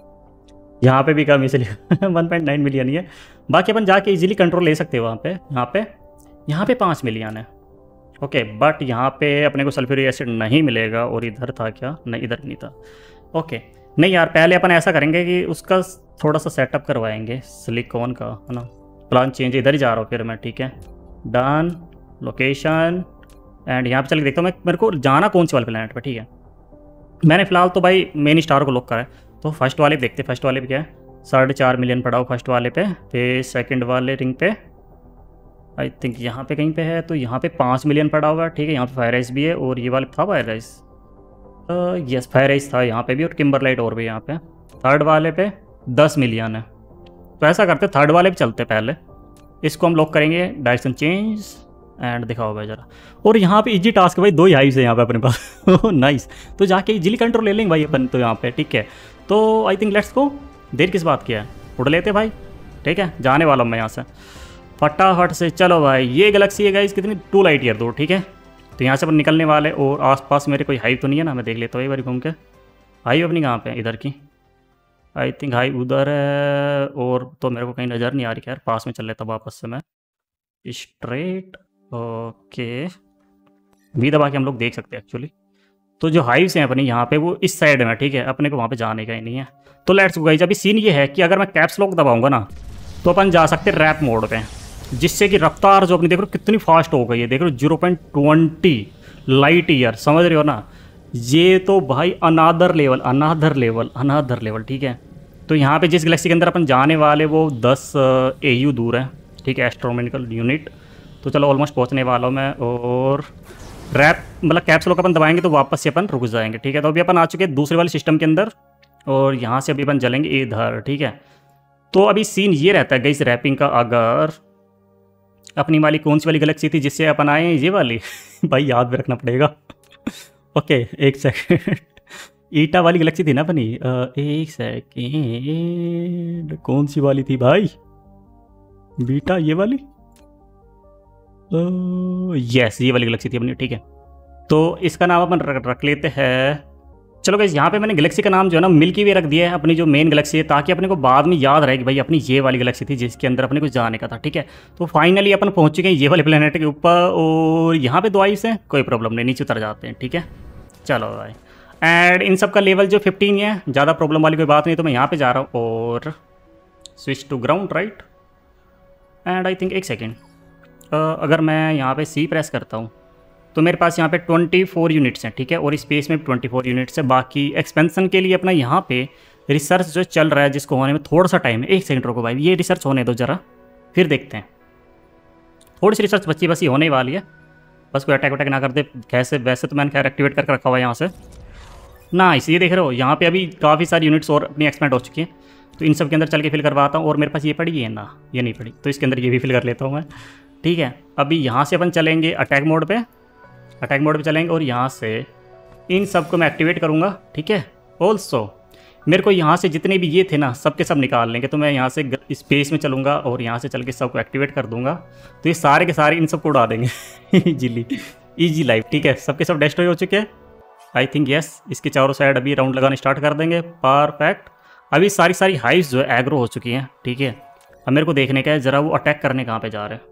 यहाँ पे भी कम इसलिए वन पॉइंट नाइन मिलियन ही है। बाकी अपन जाके इजीली कंट्रोल ले सकते हैं वहाँ पे। यहाँ पे यहाँ पे पाँच मिलियन है। ओके, बट यहाँ पे अपने को सल्फ्यूरिक एसिड नहीं मिलेगा। और इधर था क्या, नहीं इधर नहीं था। ओके, नहीं यार पहले अपन ऐसा करेंगे कि उसका थोड़ा सा सेटअप करवाएंगे सिलिकॉन का, है ना। प्लान चेंज, इधर ही जा रहा हूँ फिर मैं। ठीक है, डन लोकेशन, एंड यहाँ पे चल के देखता हूँ मैं मेरे को जाना कौन सी वाले प्लैनेट पे। ठीक है, मैंने फिलहाल तो भाई मेन स्टार को लॉक करा है। तो फर्स्ट वाले देखते, फर्स्ट वाले पे क्या है, साढ़े चार मिलियन पड़ा हो फर्स्ट वाले पे। फिर सेकंड वाले रिंग पे आई थिंक यहाँ पे कहीं पे है, तो यहाँ पे पाँच मिलियन पड़ा हुआ है। ठीक है, यहाँ पे फायर राइस भी है, और ये वाले था fire rice, yes fire rice था यहाँ पे भी, और किम्बरलाइट और भी यहाँ पे। थर्ड वाले पे दस मिलियन है। तो ऐसा करते थर्ड वाले पे चलते, पहले इसको हम लॉक करेंगे, डायरेक्शन चेंज एंड दिखाओ भाई जरा। और यहाँ पे इजी टास्क है भाई, दो ही हाइव्स है यहाँ पे अपने पास नाइस, तो जाके इजीली कंट्रोल ले लेंगे भाई अपन तो यहाँ पे। ठीक है, तो आई थिंक लेट्स गो, देर किस बात की है, उड़ लेते भाई। ठीक है, जाने वाला हूँ मैं यहाँ से फटाफट से। चलो भाई, ये गैलेक्सी है गाइस कितनी, टू लाइट ईयर दूर। ठीक है, तो यहाँ से अपन निकलने वाले, और आसपास मेरे कोई हाइव तो नहीं है ना, मैं देख लेता हूँ एक बार घूम के। हाइव अपनी कहाँ पे, इधर की आई थिंक हाइव उधर है, और तो मेरे को कहीं नज़र नहीं आ रही। खैर पास में चल लेता वापस से मैं स्ट्रेट। ओके, वी दबा के हम लोग देख सकते हैं एक्चुअली। तो जो हाइव्स हैं अपनी यहाँ पे वो इस साइड में। ठीक है, अपने को वहाँ पे जाने का ही नहीं है। तो लेट्स गो गाइस, अभी सीन ये है कि अगर मैं कैप्स लॉक दबाऊंगा ना, तो अपन जा सकते हैं रैप मोड पे, जिससे कि रफ्तार जो अपनी देख रहे हो कितनी फास्ट हो गई है। देख रहे हो zero point twenty light year, समझ रहे हो ना। ये तो भाई another level another level another level. ठीक है, तो यहाँ पे जिस गैलेक्सी के अंदर अपन जाने वाले वो दस ए यू दूर है। ठीक है, एस्ट्रोनॉमिकल यूनिट। तो चलो ऑलमोस्ट पहुँचने वाला हूँ मैं। और रैप मतलब कैप्स लॉक अपन दबाएंगे तो वापस से अपन रुक जाएंगे। ठीक है, तो अभी अपन आ चुके हैं दूसरे वाले सिस्टम के अंदर और यहाँ से अभी अपन चलेंगे इधर। ठीक है, तो अभी सीन ये रहता है गाइस रैपिंग का, अगर अपनी वाली कौन सी वाली गैलेक्सी थी जिससे अपन आए हैं, ये वाली भाई याद भी रखना पड़ेगा। ओके एक सेकेंड, ईटा वाली गैलेक्सी थी ना अपनी। एक सेकेंड, कौन सी वाली थी भाई? बीटा ये वाली? यस ये वाली गैलेक्सी थी अपनी। ठीक है, तो इसका नाम अपन रख, रख लेते हैं। चलो गाइस यहाँ पे मैंने गैलेक्सी का नाम जो है ना मिल्की वे रख दिया है, अपनी जो मेन गैलेक्सी है, ताकि अपने को बाद में याद रहे कि भाई अपनी ये वाली गैलेक्सी थी जिसके अंदर अपने को जाने का था। ठीक है, तो फाइनली अपन पहुंच चुके हैं ये वाले प्लेनेट के ऊपर और यहाँ पे दो आइस हैं, कोई प्रॉब्लम नहीं, नीचे उतर जाते हैं। ठीक है, चलो भाई। एंड इन सब का लेवल जो फिफ्टीन है, ज़्यादा प्रॉब्लम वाली कोई बात नहीं। तो मैं यहाँ पर जा रहा हूँ और switch to ground right. And I think एक सेकेंड, अगर मैं यहाँ पर सी प्रेस करता हूँ तो मेरे पास यहाँ पे चौबीस यूनिट्स हैं। ठीक है, और स्पेस में चौबीस यूनिट्स है। बाकी एक्सपेंशन के लिए अपना यहाँ पे रिसर्च जो चल रहा है जिसको होने में थोड़ा सा टाइम है। एक सेकंड रुको भाई, ये रिसर्च होने दो ज़रा, फिर देखते हैं। थोड़ी सी रिसर्च बची बसी होने वाली है, बस कोई अटैक वटैक ना कर दे। कैसे वैसे तो मैंने खैर एक्टिवेट करके रखा हुआ है यहाँ से ना। इस ये देख रहे हो यहाँ पर अभी काफ़ी सारी यूनिट्स और अपनी एक्सपेंड हो चुकी हैं। तो इन सब के अंदर चल के फिल करवाता हूँ। और मेरे पास ये पड़ी है ना, ये नहीं पड़ी, तो इसके अंदर ये भी फिल कर लेता हूँ मैं। ठीक है, अभी यहाँ से अपन चलेंगे अटैक मोड पे, अटैक मोड पे चलेंगे और यहाँ से इन सब को मैं एक्टिवेट करूँगा। ठीक है, ऑल्सो मेरे को यहाँ से जितने भी ये थे ना सब के सब निकाल लेंगे। तो मैं यहाँ से स्पेस में चलूँगा और यहाँ से चल के सबको एक्टिवेट कर दूँगा। तो ये सारे के सारे इन सबको उड़ा देंगे इजीली, ईजी लाइफ। ठीक है, सबके सब डिस्ट्रॉय हो चुके हैं आई थिंक। यस, इसके चारों साइड अभी राउंड लगाने स्टार्ट कर देंगे। परफेक्ट, अभी सारी सारी हाइव्स जो है एग्रो हो चुकी हैं। ठीक है, अब मेरे को देखने का है ज़रा वो अटैक करने कहाँ पर जा रहे हैं।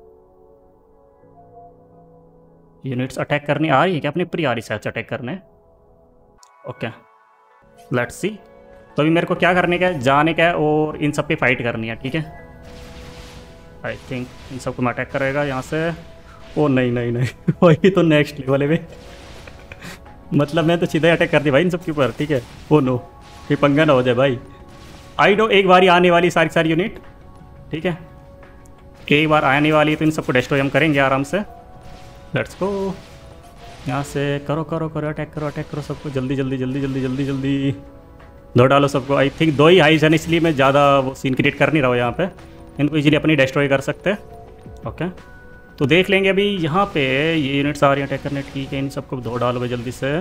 यूनिट्स अटैक करने आ रही है क्या? अपनी ऊपर आ रही साइड से अटैक करने। Okay let's see. तो अभी मेरे को क्या करने का है, जाने का है और इन सब पे फाइट करनी है। ठीक है, आई थिंक इन सबको मैं अटैक करेगा यहाँ से। ओ नहीं नहीं नहीं वही तो नेक्स्ट लेवल है भाई मतलब मैं तो सीधा ही अटैक कर दी भाई इन सब के ऊपर। ठीक है, ओ नो ये पंगा ना हो जाए भाई। आई नो एक बार ही आने वाली सारी सारी यूनिट। ठीक है, एक बार आने वाली है तो इन सबको डिस्ट्रॉय हम करेंगे आराम से। लेट्स गो, यहाँ से करो करो करो अटैक करो अटैक करो सबको, जल्दी जल्दी जल्दी जल्दी जल्दी जल्दी दो डालो सबको। आई थिंक दो ही हाइज है इसलिए मैं ज़्यादा वो सीन क्रिएट कर नहीं रहा हूँ यहाँ पे। इनको इजीली अपनी डिस्ट्रॉय कर सकते हैं। ओके, तो देख लेंगे अभी यहाँ पे ये यूनिट्स आ रही हैं अटैक करने। ठीक है, इन सबको धो डालो भाई जल्दी से,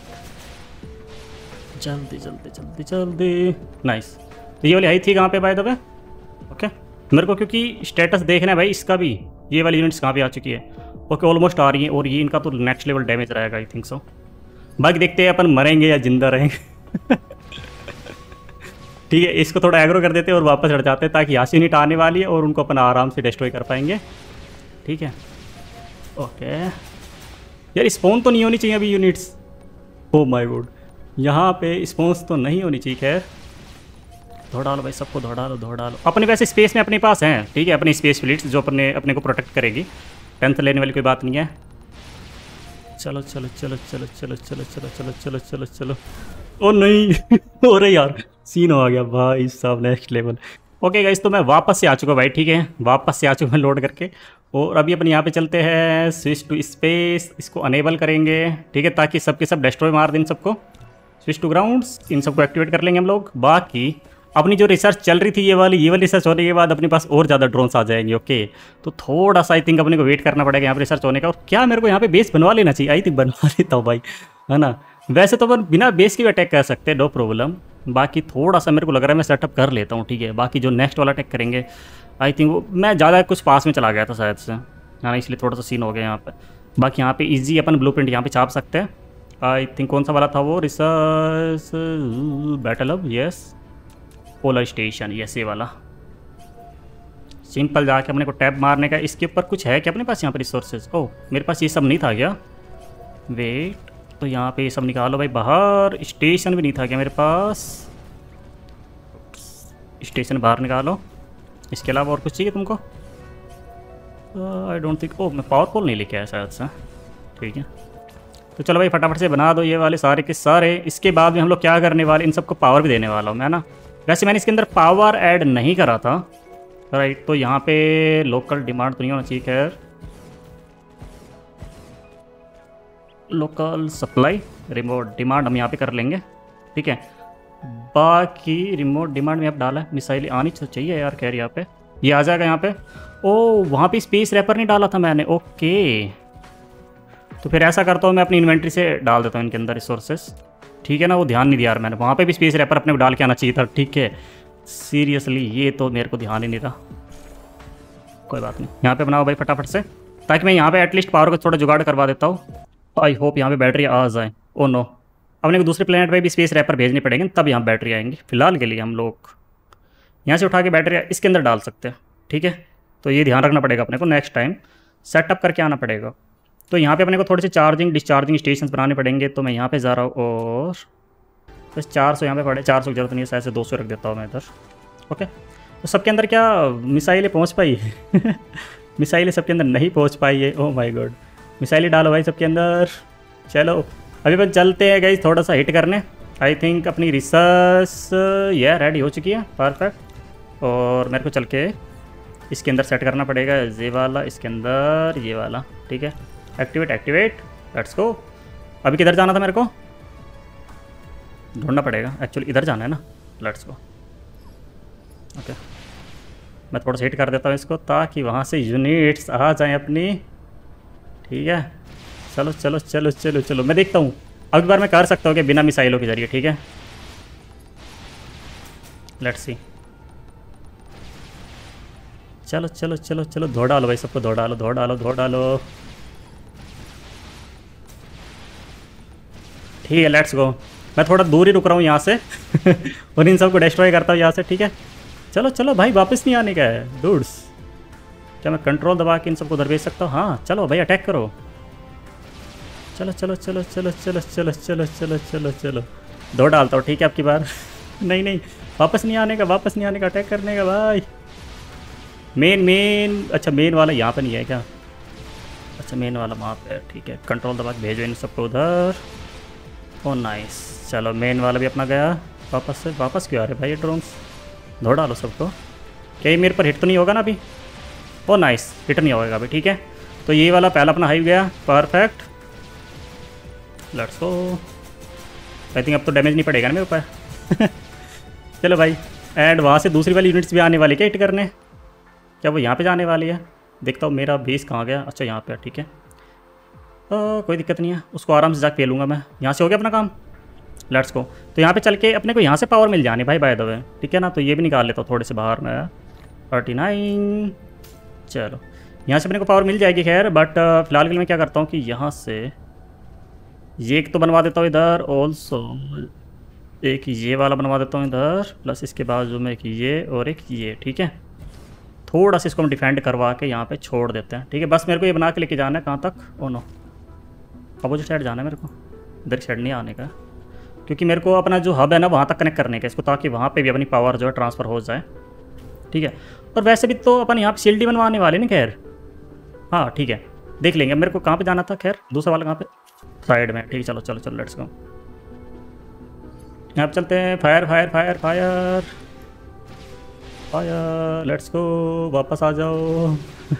जल्दी जल्दी जल्दी जल्दी। नाइस, तो ये वाली हाई थी कहाँ पे बाय द वे? ओके, मेरे को क्योंकि स्टेटस देखना है भाई इसका भी, ये वाली यूनिट्स कहाँ पे आ चुकी है। ओके ऑलमोस्ट आ रही है और ये इनका तो नेक्स्ट लेवल डैमेज रहेगा आई थिंक सो। बाकी देखते हैं अपन मरेंगे या जिंदा रहेंगे ठीक है, इसको थोड़ा एग्रो कर देते हैं और वापस हट जाते हैं ताकि यहाँ से यूनिट आने वाली है और उनको अपन आराम से डिस्ट्रॉय कर पाएंगे। ठीक है, ओके यार स्पॉन तो नहीं होनी चाहिए अभी यूनिट्स। ओ माय गॉड, यहाँ पे स्पॉन्स तो नहीं होनी चाहिए। खैर धो डालो भाई सबको, धो डालो धो डालो। अपने वैसे स्पेस में अपने पास हैं। ठीक है, अपनी स्पेस फ्लीट्स जो अपने अपने को प्रोटेक्ट करेगी। टेंथ लेने वाली कोई बात नहीं है। चलो चलो चलो चलो चलो चलो चलो चलो चलो चलो चलो। ओ नहीं हो रहे यार, सीन हो गया भाई साहब नेक्स्ट लेवल। ओके गाइस, तो मैं वापस से आ चुका भाई। ठीक है, वापस से आ चुका मैं लोड करके। और अभी अपन यहाँ पे चलते हैं स्विच टू स्पेस, इसको अनेबल करेंगे। ठीक है, ताकि सबके सब डिस्ट्रॉय मार दें सबको। स्विच टू ग्राउंड्स, इन सबको एक्टिवेट कर लेंगे हम लोग। बाकी अपनी जो रिसर्च चल रही थी ये वाली ये वाली रिसर्च होने के बाद अपने पास और ज़्यादा ड्रोन्स आ जाएंगे। ओके, तो थोड़ा सा आई थिंक अपने को वेट करना पड़ेगा यहाँ पर रिसर्च होने का। और क्या मेरे को यहाँ पे बेस बनवा लेना चाहिए? आई थिंक बनवा लेता हूँ भाई, है ना। वैसे तो अपन बिना बेस के भी अटैक कर सकते हैं, नो प्रॉब्लम। बाकी थोड़ा सा मेरे को लग रहा है मैं सेटअप कर लेता हूँ। ठीक है, बाकी जो नेक्स्ट वाला अटैक करेंगे आई थिंक वो मैं ज़्यादा कुछ पास में चला गया था शायद से, हाँ, इसलिए थोड़ा सा सीन हो गया यहाँ पे। बाकी यहाँ पे इजी अपन ब्लूप्रिंट यहाँ पे छाप सकते हैं। आई थिंक कौन सा वाला था वो, research battle hub, yes, polar station, yes ये वाला। सिंपल जाके अपने को टैब मारने का। इसके ऊपर कुछ है क्या अपने पास यहाँ पर रिसोर्सेज? ओह मेरे पास ये सब नहीं था क्या? वेट, तो यहाँ पे ये सब निकालो भाई बाहर। स्टेशन भी नहीं था क्या मेरे पास? स्टेशन बाहर निकालो। इसके अलावा और कुछ चाहिए तुमको? I don't think. ओह मैं पावर पोल नहीं लेके आया शायद से। ठीक है, तो चलो भाई फटाफट से बना दो ये वाले सारे के सारे। इसके बाद में हम लोग क्या करने वाले, इन सबको पावर भी देने वाला हूँ मैं ना। वैसे मैंने इसके अंदर पावर ऐड नहीं करा था, राइट। तो यहाँ पे लोकल डिमांड तो नहीं होना चाहिए, खैर लोकल सप्लाई रिमोट डिमांड हम यहाँ पे कर लेंगे, ठीक है। बाकी रिमोट डिमांड में अब डाला है मिसाइल आनी तो चाहिए यार, खैर यहाँ पे ये आ जाएगा यहाँ पे। ओ वहाँ पे स्पेस रैपर नहीं डाला था मैंने, ओके। तो फिर ऐसा करता हूँ मैं अपनी इन्वेंट्री से डाल देता हूँ इनके अंदर रिसोर्सेस, ठीक है ना। वो ध्यान नहीं दिया यार मैंने, वहाँ पे भी स्पेस रैपर अपने को डाल के आना चाहिए था, ठीक है। सीरियसली ये तो मेरे को ध्यान ही नहीं रहा, कोई बात नहीं। यहाँ पे बनाओ भाई फटाफट से, ताकि मैं यहाँ पे एटलीस्ट पावर को थोड़ा जुगाड़ करवा देता हूँ। आई होप यहाँ पे बैटरी आ जाए। ओ नो, अपने को दूसरे प्लेनेट पे भी स्पेस रैपर भेजने पड़ेंगे, तब यहाँ बैटरी आएंगी। फिलहाल के लिए हम लोग यहाँ से उठा के बैटरी इसके अंदर डाल सकते हैं, ठीक है। तो ये ध्यान रखना पड़ेगा अपने को, नेक्स्ट टाइम सेटअप करके आना पड़ेगा। तो यहाँ पे अपने को थोड़े से चार्जिंग डिस्चार्जिंग स्टेशन बनाने पड़ेंगे। तो मैं यहाँ पे जा रहा हूँ और बस चार सौ यहाँ पे पड़े, चार सौ की जरूरत नहीं है, शायद से दो सौ रख देता हूँ मैं इधर, ओके। तो सबके अंदर क्या मिसाइलें पहुँच पाई मिसाइलें सबके अंदर नहीं पहुँच पाई है, ओह माय गॉड। मिसाइलें डालो भाई सबके अंदर। चलो अभी बस चलते हैं गाइस थोड़ा सा हिट करने। आई थिंक अपनी रिसर्च ये रेडी हो चुकी है, परफेक्ट। और मेरे को चल के इसके अंदर सेट करना पड़ेगा ये वाला, इसके अंदर ये वाला, ठीक है। Activate activate, let's go. अभी किधर जाना था मेरे को, ढूंढना पड़ेगा एक्चुअली, इधर जाना है ना, लेट्स गो, ओके। मैं थोड़ा सा हिट कर देता हूँ इसको, ताकि वहाँ से यूनिट्स आ जाएं अपनी, ठीक है। चलो चलो चलो चलो चलो, मैं देखता हूँ अब की बार मैं कर सकता हूँ कि बिना मिसाइलों के जरिए, ठीक है। लेट्स सी, चलो चलो चलो चलो, धो डालो भाई सबको, धो डालो धो डालो धो डालो, ठीक है। लेट्स गो, मैं थोड़ा दूर ही रुक रहा हूँ यहाँ से और इन सबको डिस्ट्रॉय करता हूँ यहाँ से, ठीक है। चलो चलो भाई, वापस नहीं आने का है डूड्स। क्या मैं कंट्रोल दबा के इन सबको उधर भेज सकता हूँ? हाँ चलो भाई अटैक करो, चलो चलो चलो चलो चलो चलो चलो चलो चलो चलो, दो डालता हूँ, ठीक है। आपकी बार नहीं नहीं, वापस नहीं आने का, वापस नहीं आने का, अटैक करने का भाई। मेन मेन, अच्छा मेन वाला यहाँ पे नहीं है क्या? अच्छा मेन वाला वहाँ पे, ठीक है। कंट्रोल दबा के भेजो इन सबको उधर। ओ नाइस, चलो मेन वाला भी अपना गया वापस से। वापस क्यों आ रहे भाई ये ड्रोन्स? धो डालो सबको। क्या ये मेरे पर हिट तो नहीं होगा ना अभी? ओ नाइस, हिट नहीं होगा अभी, ठीक है। तो ये वाला पहला अपना हाई गया, perfect. Let's go. I think अब तो डैमेज नहीं पड़ेगा ना मेरे ऊपर चलो भाई, एंड वहाँ से दूसरी वाली यूनिट्स भी आने वाली क्या हिट करने? क्या वो यहाँ पे जाने वाली है? देखता हूँ मेरा बेस कहाँ गया। अच्छा यहाँ पे, ठीक है। तो कोई दिक्कत नहीं है, उसको आराम से जाके पे लूँगा मैं। यहाँ से हो गया अपना काम, लेट्स गो। तो यहाँ पे चल के अपने को यहाँ से पावर मिल जानी भाई, बाय द वे, ठीक है ना। तो ये भी निकाल लेता हूँ थोड़े से बाहर में, थर्टी नाइन। चलो यहाँ से अपने को पावर मिल जाएगी खैर, बट फिलहाल के लिए मैं क्या करता हूँ कि यहाँ से ये एक तो बनवा देता हूँ इधर, ऑल्सो एक ये वाला बनवा देता हूँ इधर, प्लस इसके बाजू में एक ये और एक ये, ठीक है। थोड़ा सा इसको हम डिफेंड करवा के यहाँ पे छोड़ देते हैं, ठीक है। बस मेरे को ये बना के लेके जाना है, कहाँ तक? ओ नो, अपोजिट साइड जाना है मेरे को, इधर साइड नहीं आने का, क्योंकि मेरे को अपना जो हब है ना वहाँ तक कनेक्ट करने का इसको, ताकि वहाँ पे भी अपनी पावर जो है ट्रांसफ़र हो जाए, ठीक है। और वैसे भी तो अपन यहाँ पे सीएलडी बनवाने वाले नहीं, खैर हाँ ठीक है, देख लेंगे। मेरे को कहाँ पे जाना था खैर, दूसरा वाला कहाँ पे? साइड में, ठीक है। चलो चलो चलो, लेट्स गो। यहाँ पे चलते हैं, fire fire fire fire fire, let's go. वापस आ जाओ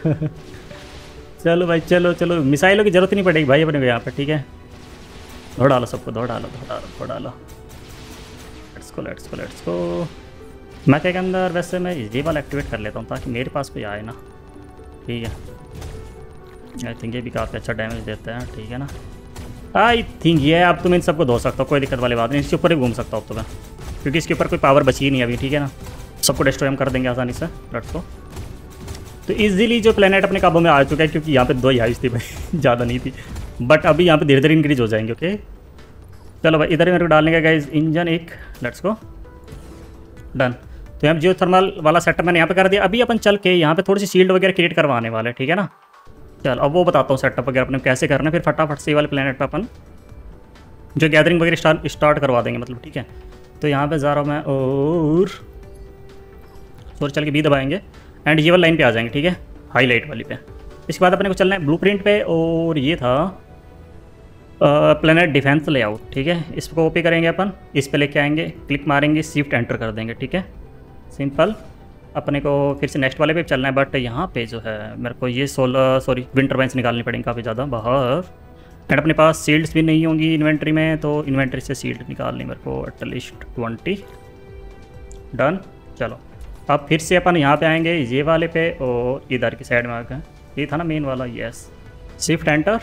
चलो भाई चलो चलो, मिसाइलों की ज़रूरत नहीं पड़ेगी भाई अपने को यहाँ पे, ठीक है। धो डालो सबको, धो डालो धो डालो धो डालो, let's go let's go let's go. मैं क्या के अंदर वैसे मैं ये वाला एक्टिवेट कर लेता हूँ, ताकि मेरे पास कोई आए ना, ठीक है। आई थिंक ये भी काफ़ी अच्छा डैमेज देते हैं, ठीक है ना। आई थिंक ये अब तो मैं इन सबको धो सकता हूँ, कोई दिक्कत वाली बात नहीं। इसके ऊपर ही घूम सकता हूँ अब तो मैं, क्योंकि इसके ऊपर कोई पावर बची ही नहीं अभी, ठीक है ना। सबको डिस्ट्रॉय हम कर देंगे आसानी से, लेट्स गो। तो इजीली जो प्लेनेट अपने काबू में आ चुका है, क्योंकि यहाँ पे दो ही हाइस थी भाई ज़्यादा नहीं थी, बट अभी यहाँ पे धीरे धीरे इंक्रीज हो जाएंगे, ओके। चलो भाई इधर ही मेरे को डालने का गाइस इंजन एक, लेट्स गो, डन। तो यहाँ जियो थर्मल वाला सेटअप मैंने यहाँ पे कर दिया। अभी अपन चल के यहाँ पे थोड़ी सी शील्ड वगैरह क्रिएट करवाने वाले, ठीक है ना। चल अब वो बताता हूँ सेटअप वगैरह अपने कैसे करना है, फिर फटाफट से वाले प्लेनेट पर अपन जो गैदरिंग वगैरह स्टार्ट स्टार्ट करवा देंगे, मतलब, ठीक है। तो यहाँ पे जा रहा हूँ मैं, और सॉरी चल के बी दबाएंगे एंड ये वाली लाइन पे आ जाएंगे, ठीक है, हाईलाइट वाली पे। इसके बाद अपने को चलना है ब्लूप्रिंट पे, और ये था प्लेनेट डिफेंस लेआउट, ठीक है। इसको कॉपी करेंगे अपन, इस पे लेके आएंगे, क्लिक मारेंगे, शिफ्ट एंटर कर देंगे, ठीक है। सिंपल। अपने को फिर से नेक्स्ट वाले पे चलना है, बट यहाँ पे जो है मेरे को ये सोलर सॉरी विंटर वाइन्स निकालनी पड़ेंगी काफ़ी ज़्यादा बाहर। एंड अपने पास सील्ड्स भी नहीं होंगी इन्वेंट्री में, तो इन्वेंट्री से सील्ड निकालनी मेरे को एटलीस्ट ट्वेंटी। डन। चलो अब फिर से अपन यहाँ पे आएंगे ये वाले पे, और इधर की साइड में आ गए, ये था ना मेन वाला, यस। Shift enter,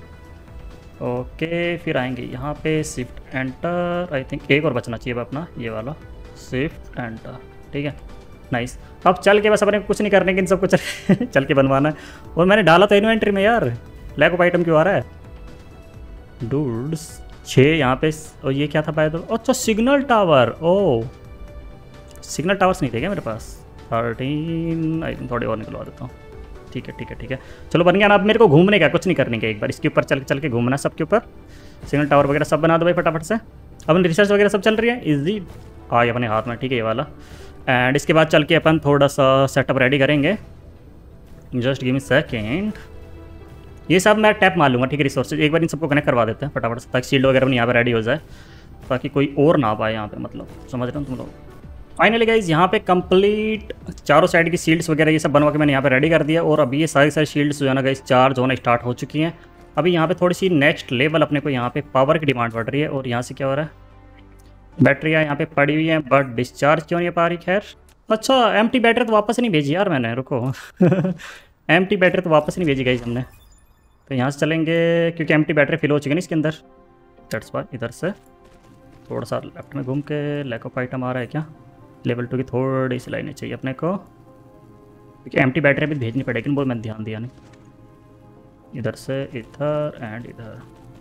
okay. फिर आएंगे यहाँ पे, शिफ्ट एंटर, आई थिंक एक और बचना चाहिए अपना ये वाला, शिफ्ट एंटर, ठीक है। नाइस। अब चल के बस अपने कुछ नहीं करने के, इन सब कुछ चल के बनवाना है। और मैंने डाला था इन्वेंट्री में यार, लैक ऑफ आइटम क्यों आ रहा है डूड्स। छः यहाँ पे, और ये क्या था बाय द वे, अच्छा सिग्नल टावर, ओ सिग्नल टावर्स नहीं थे क्या मेरे पास। थर्टीन, आई थिंक थोड़े और निकलवा देता हूँ, ठीक है ठीक है ठीक है। चलो बन गया ना। अब मेरे को घूमने का, कुछ नहीं करने का, एक बार इसके ऊपर चल चल के घूमना, सबके ऊपर सिग्नल टावर वगैरह सब बना दो भाई फटाफट से। अब रिसर्च वगैरह सब चल रही है, इजी आए अपने हाथ में, ठीक है ये वाला। एंड इसके बाद चल के अपन थोड़ा सा सेटअप रेडी करेंगे, जस्ट गिव मी सेकेंड। ये सब मैं टैप मार लूँगा, ठीक है। रिसोर्सेज एक बार इन सबको कनेक्ट करवा देते हैं फटाफट से, ताकि शील्ड वगैरह यहाँ पर रेडी हो जाए, ताकि कोई और ना पाए यहाँ पे, मतलब समझ रहे हो तुम लोग। फाइनली गाइज यहाँ पे कंप्लीट चारों साइड की शील्ड्स वगैरह ये सब बनवा के मैंने यहाँ पे रेडी कर दिया। और अभी ये सारी सारी शील्ड्स जो है ना गाइज चार्ज होना स्टार्ट हो चुकी हैं। अभी यहाँ पे थोड़ी सी नेक्स्ट लेवल अपने को यहाँ पे पावर की डिमांड बढ़ रही है। और यहाँ से क्या हो रहा है, बैटरियाँ यहाँ पे पड़ी हुई हैं बट डिस्चार्ज क्यों नहीं पा रही। खैर अच्छा, एम टी बैटरी तो वापस नहीं भेजी यार मैंने, रुको एम टी बैटरी तो वापस नहीं भेजी गाइज हमने। तो यहाँ से चलेंगे, क्योंकि एम टी बैटरी फिल हो चुकी है ना इसके अंदर, दैट्स व्हाई। इधर से थोड़ा सा लेफ्ट में घूम के, लैक ऑफ आइटम आ रहा है क्या, लेवल टू की थोड़ी सी लाइनें चाहिए अपने को, क्योंकि एम टी बैटरी भी भेजनी पड़ेगी, वो मैंने ध्यान दिया नहीं। इधर से इधर एंड इधर,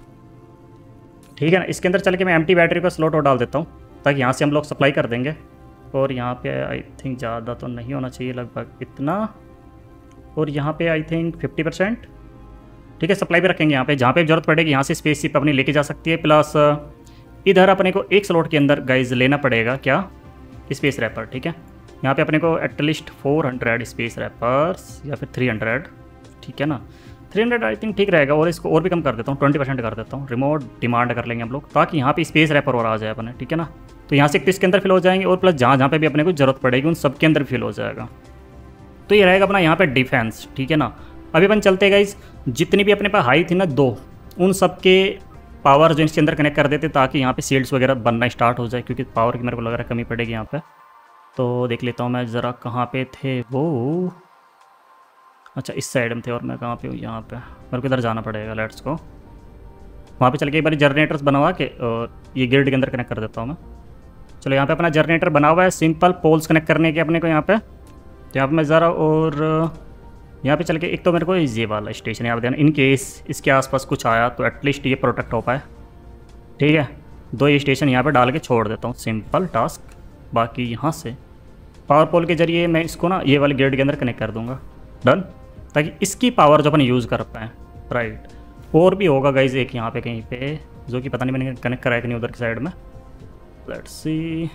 ठीक है ना। इसके अंदर चल के मैं एम टी बैटरी का स्लॉट और डाल देता हूँ, ताकि यहाँ से हम लोग सप्लाई कर देंगे। और यहाँ पे आई थिंक ज़्यादा तो नहीं होना चाहिए, लगभग इतना। और यहाँ पे आई थिंक फिफ्टी परसेंट, ठीक है। सप्लाई भी रखेंगे यहाँ पे, जहाँ पे जरूरत पड़ेगी यहाँ से स्पेस शिप अपनी लेके जा सकती है। प्लस इधर अपने को एक स्लॉट के अंदर गाइज लेना पड़ेगा क्या, स्पेस रैपर, ठीक है। यहाँ पे अपने को at least four hundred space warpers या फिर थ्री हंड्रेड, ठीक है ना। थ्री हंड्रेड आई थिंक ठीक रहेगा, और इसको और भी कम कर देता हूँ, ट्वेंटी परसेंट कर देता हूँ। रिमोट डिमांड कर लेंगे हम लोग, ताकि यहाँ पे स्पेस रैपर और आ जाए अपने, ठीक है ना। तो यहाँ से एक तो इसके अंदर फिल हो जाएंगे, और प्लस जहाँ जहाँ पे भी अपने को जरूरत पड़ेगी उन सब के अंदर फिल हो जाएगा। तो ये रहेगा अपना यहाँ पे डिफेंस, ठीक है ना। अभी अपन चलते गाइज, जितनी भी अपने पास हाई थी ना दो, उन सब के पावर जो इसके अंदर कनेक्ट कर देते, ताकि यहाँ पे सील्ड्स वगैरह बनना स्टार्ट हो जाए, क्योंकि पावर की मेरे को लग रहा है कमी पड़ेगी यहाँ पे। तो देख लेता हूँ मैं ज़रा कहाँ पे थे वो, अच्छा इस साइड में थे, और मैं कहाँ पे हूँ, यहाँ पे। मेरे को इधर जाना पड़ेगा, लेट्स को। वहाँ पे चल के एक बार जनरेटर्स बनवा के और ये ग्रिड के अंदर कनेक्ट कर देता हूँ मैं। चलो यहाँ पे अपना जनरेटर बना हुआ है, सिंपल पोल्स कनेक्ट करने के अपने को यहाँ पे। तो यहाँ पे मैं ज़रा और यहाँ पे चल के, एक तो मेरे को ये वाला स्टेशन यहाँ पे देना, इन केस इसके आसपास कुछ आया तो एटलीस्ट ये प्रोटेक्ट हो पाए, ठीक है। दो ये स्टेशन यहाँ पे डाल के छोड़ देता हूँ, सिंपल टास्क। बाकी यहाँ से पावर पोल के जरिए मैं इसको ना ये वाले ग्रिड के अंदर कनेक्ट कर दूँगा, डन, ताकि इसकी पावर जो अपन यूज़ कर पाएँ, राइट। और भी होगा गाइज एक यहाँ पे कहीं पे, जो कि पता नहीं मैंने कनेक्ट कराया कि नहीं उधर की साइड में। लेट्स सी,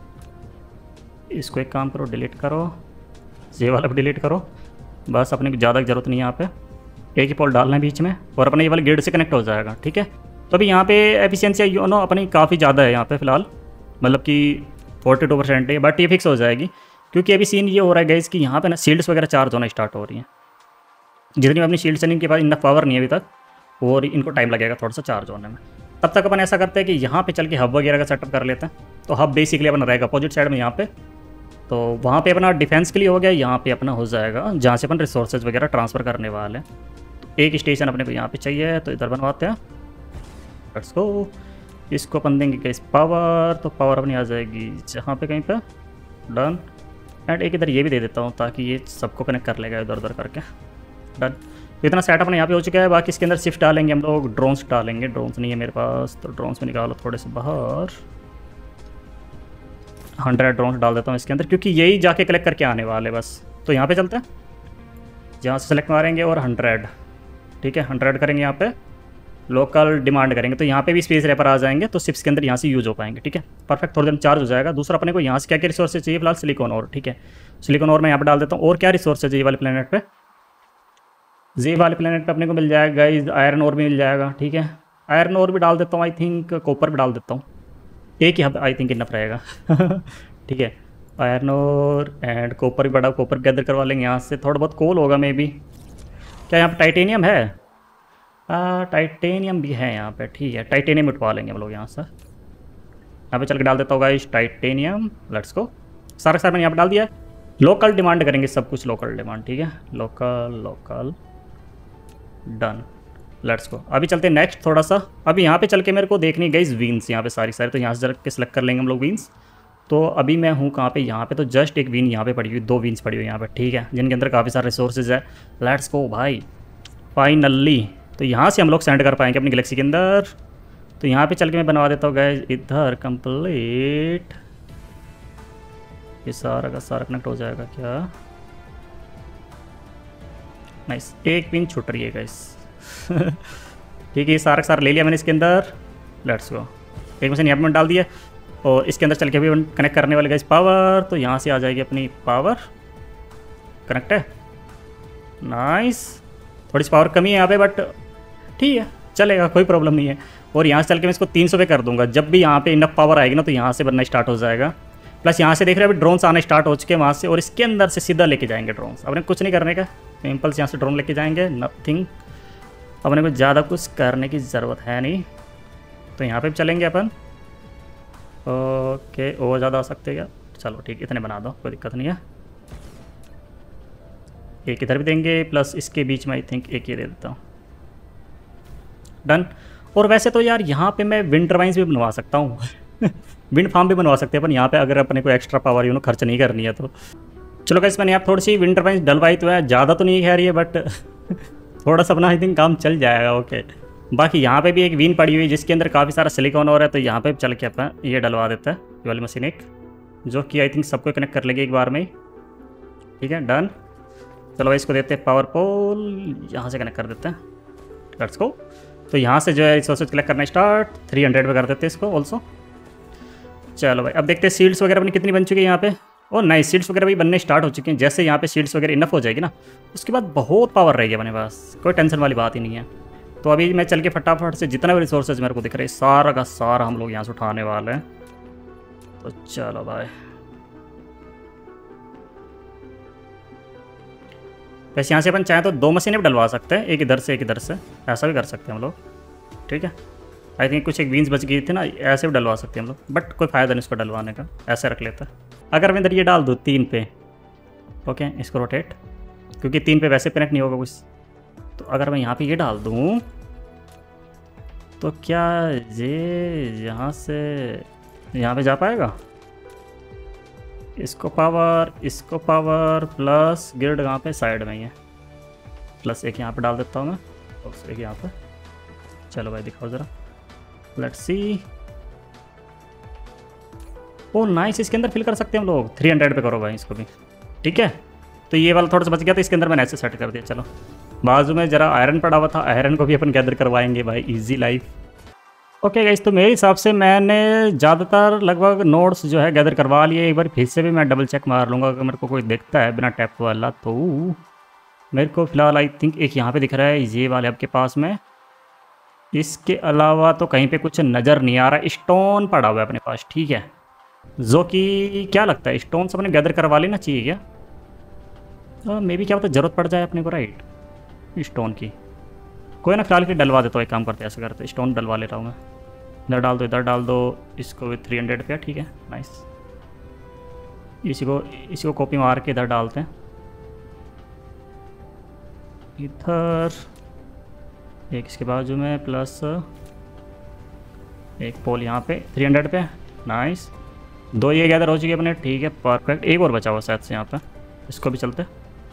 इसको एक काम करो, डिलीट करो, ये वाला भी डिलीट करो, बस अपने को ज़्यादा ज़रूरत नहीं है यहाँ पे। एक ही पोल डालना है बीच में, और अपने ये वाले ग्रिड से कनेक्ट हो जाएगा, ठीक है। तो अभी यहाँ पे एफिशिएंसी यू नो अपनी काफ़ी ज़्यादा है यहाँ पे फ़िलहाल, मतलब कि फोर्टी टू परसेंट है, बट ये फिक्स हो जाएगी, क्योंकि अभी सीन ये हो रहा है गाइस कि यहाँ पे ना शील्ड्स वगैरह चार्ज होना स्टार्ट हो रही हैं। जितनी अपनी शील्ड्स हैं इनके पास इनफ पावर नहीं है अभी तक, और इनको टाइम लगेगा थोड़ा सा चार्ज होने में। तब तक अपन ऐसा करते हैं कि यहाँ पे चल के हब वगैरह का सेटअप कर लेते हैं। तो हब बेसिकली अपना रहेगा अपोजिट साइड में यहाँ पे, तो वहाँ पे अपना डिफेंस के लिए हो गया, यहाँ पे अपना हो जाएगा जहाँ से अपन रिसोर्सेज वगैरह ट्रांसफ़र करने वाले हैं। तो एक स्टेशन अपने को यहाँ पे चाहिए, तो इधर बनवाते हैं, लेट्स गो। इसको अपन देंगे गाइस पावर, तो पावर अपनी आ जाएगी जहाँ पे कहीं पे, डन। एंड एक इधर ये भी दे देता हूँ, ताकि ये सबको कनेक्ट कर लेगा इधर उधर करके, डन। तो इतना सेटअप अपने यहाँ पे हो चुका है। बाकी इसके अंदर शिफ्ट डालेंगे हम लोग, ड्रोन्स डालेंगे, ड्रोन्स नहीं है मेरे पास, तो ड्रोन्स में निकालो थोड़े से बाहर। हंड्रेड ड्रोन्स डाल देता हूँ इसके अंदर, क्योंकि यही जाके कलेक्ट करके आने वाले बस। तो यहाँ पे चलते हैं, जहाँ से सेलेक्ट मारेंगे और हंड्रेड, ठीक है, हंड्रेड करेंगे यहाँ पे, लोकल डिमांड करेंगे, तो यहाँ पे भी स्पेस रैपर आ जाएंगे, तो शिप्स के अंदर यहाँ से यूज हो पाएंगे, ठीक है, परफेक्ट। थोड़ी देर में चार्ज हो जाएगा। दूसरा अपने को यहाँ से क्या क्या रिसोर्सेज चाहिए फिलहाल, सिलिकॉन और, ठीक है, सिलिकॉन और मैं यहाँ पे डाल देता हूँ। और क्या रिसोर्सेज है ये वाले प्लेनेट पे, ये वाले प्लेनेट पे अपने को मिल जाएगा गाइस, आयरन और भी मिल जाएगा, ठीक है। आयरन और भी डाल देता हूँ, आई थिंक कॉपर भी डाल देता हूँ, एक ही आई थिंक इनफ रहेगा। ठीक है, आयरन और एंड कॉपर भी बड़ा, कॉपर गैदर करवा लेंगे यहाँ से, थोड़ा बहुत कोल होगा मे बी। क्या यहाँ पे टाइटेनियम है? आ, टाइटेनियम भी है यहाँ पे, ठीक है टाइटेनियम उठवा लेंगे हम लोग यहाँ से। यहाँ पे चल के डाल देता होगा इस टाइटेनियम, लेट्स गो। सारा सारा मैंने यहाँ पे डाल दिया है। लोकल डिमांड करेंगे सब कुछ, लोकल डिमांड, ठीक है local local done, let's go. अभी चलते हैं नेक्स्ट थोड़ा सा। अभी यहाँ पे चल के मेरे को देखनी गई वीन्स यहाँ पे सारी सारी, तो यहाँ से जरा के सिलेक्ट कर लेंगे हम लोग वीन्स। तो अभी मैं हूँ कहाँ पे, यहाँ पे तो जस्ट एक वीन यहाँ पे पड़ी हुई, दो वीन्स पड़ी हुई यहाँ पे, ठीक है, जिनके अंदर काफ़ी सारे रिसोर्सेज है। लेट्स गो भाई फाइनली। तो यहाँ से हम लोग सेंड कर पाएंगे अपनी गैलेक्सी के अंदर। तो यहाँ पे चल के मैं बनवा देता हूँ गाइस इधर कंप्लीट, ये सारा का सारा कनेक्ट हो जाएगा क्या? नाइस, एक पिन छूट रही है गाइस। ठीक है, ये सारा का सारा ले लिया मैंने इसके अंदर, लेट्स गो। एक मशीन यहाँ पे डाल दिया और इसके अंदर चल के भी कनेक्ट करने वाले गाइस पावर। तो यहाँ से आ जाएगी अपनी पावर, कनेक्ट है, नाइस। थोड़ी सी पावर कमी है यहाँ पे बट ठीक है चलेगा, कोई प्रॉब्लम नहीं है। और यहाँ से चल के मैं इसको तीन सौ पे कर दूंगा, जब भी यहाँ पे इनफ पावर आएगी ना तो यहाँ से बनना स्टार्ट हो जाएगा। प्लस यहाँ से देख रहे हैं अभी ड्रोन्स आने स्टार्ट हो चुके हैं वहाँ से, और इसके अंदर से सीधा लेके जाएंगे ड्रोन्स। अपने कुछ नहीं करने का, सिंपल से यहाँ से ड्रोन लेके जाएंगे, नथिंग, अपने को ज़्यादा कुछ करने की ज़रूरत है नहीं। तो यहाँ पे भी चलेंगे अपन, ओके और ज़्यादा आ सकते हैं क्या? चलो ठीक, इतने बना दो, कोई दिक्कत नहीं है। एक इधर भी देंगे, प्लस इसके बीच में आई थिंक एक ये दे देता हूँ, डन। और वैसे तो यार यहाँ पे मैं विंड टर्बाइंस भी बनवा सकता हूँ। विंड फार्म भी बनवा सकते हैं अपन यहाँ पे, अगर अपने को एक्स्ट्रा पावर यू नो खर्च नहीं करनी है तो। चलो गाइस मैंने यहाँ थोड़ी सी विंड टर्बाइंस डलवाई तो है, ज़्यादा तो नहीं कह रही है बट थोड़ा सा अपना आई थिंक काम चल जाएगा, ओके। बाकी यहाँ पे भी एक विन पड़ी हुई जिसके अंदर काफ़ी सारा सिलिकॉन हो रहा है, तो यहाँ पे चल के अपन ये डलवा देता है, ये वाली मशीन एक, जो कि आई थिंक सबको कनेक्ट कर लेगी एक बार में ही, ठीक है डन। चलो भाई इसको देते हैं पावर पोल, यहाँ से कनेक्ट कर देते हैं, लेट्स गो। तो यहाँ से जो है रिसोर्सेज कलेक्ट करना स्टार्ट, थ्री हंड्रेड पे कर देते हैं इसको ऑल्सो। चलो भाई अब देखते हैं सीड्स वगैरह अपनी कितनी बन चुकी है यहाँ पे। और नई सीड्स वगैरह भी बनने स्टार्ट हो चुकी हैं। जैसे यहाँ पे सीड्स वगैरह इनफ हो जाएगी ना, उसके बाद बहुत पावर रहेगी अपने पास, कोई टेंशन वाली बात ही नहीं है। तो अभी मैं चल के फटाफट से जितना भी रिसोर्सेज मेरे को दिख रहे हैं सारा का सारा हम लोग यहाँ से उठाने वाले हैं। तो चलो भाई, वैसे यहाँ से अपन चाहें तो दो मशीनें भी डलवा सकते हैं, एक इधर से एक इधर से, ऐसा भी कर सकते हैं हम लोग, ठीक है। आई थिंक कुछ एक बीन्स बच गई थी ना, ऐसे भी डलवा सकते हैं हम लोग, बट कोई फ़ायदा नहीं इसको डलवाने का, ऐसे रख लेता है। अगर मैं इधर ये डाल दूँ तीन पे, ओके इसको रोटेट, क्योंकि तीन पे वैसे कनेक्ट नहीं होगा कुछ। तो अगर मैं यहाँ पे ये डाल दूँ तो क्या ये यहाँ से यहाँ पे जा पाएगा? इसको पावर, इसको पावर, प्लस ग्रिड यहाँ पे साइड में ही है, प्लस एक यहाँ पे डाल देता हूँ मैं, और एक यहाँ पे। चलो भाई दिखाओ ज़रा, लेट्स सी। ओ नाइस, इसके अंदर फिल कर सकते हैं हम लोग, थ्री हंड्रेड पे करो भाई इसको भी, ठीक है। तो ये वाला थोड़ा सा बच गया था, इसके अंदर मैंने ऐसे सेट कर दिया। चलो बाजू में ज़रा आयरन पड़ा हुआ था, आयरन को भी अपन गैदर करवाएंगे भाई, इजी लाइफ। ओके गाइस, तो मेरे हिसाब से मैंने ज़्यादातर लगभग नोड्स जो है गैदर करवा लिए। एक बार फिर से भी मैं डबल चेक मार लूँगा, अगर मेरे को कोई देखता है बिना टैप वाला तो। मेरे को फ़िलहाल आई थिंक एक यहाँ पे दिख रहा है, ये वाले आपके पास में, इसके अलावा तो कहीं पे कुछ नज़र नहीं आ रहा। स्टोन पड़ा हुआ है अपने पास, ठीक है, जो कि क्या लगता है स्टोन से अपने गैदर करवा लेना चाहिए क्या? तो मे बी क्या पता ज़रूरत पड़ जाए अपने को, राइट, स्टोन की। कोई ना फिलहाल के डलवा देता हूँ, एक काम करते हैं ऐसा करते, स्टोन डलवा ले रहा हूँ मैं। इधर डाल दो, इधर डाल दो, इसको भी थ्री हंड्रेड पे, ठीक है नाइस। इसी को इसी को कॉपी मार के इधर डालते हैं, इधर एक इसके बाजू में, प्लस एक पोल यहाँ पे थ्री हंड्रेड पे, नाइस। दो ये गैदर हो चुकी है अपने, ठीक है परफेक्ट। एक और बचा हुआ शायद से यहाँ पे, इसको भी चलते,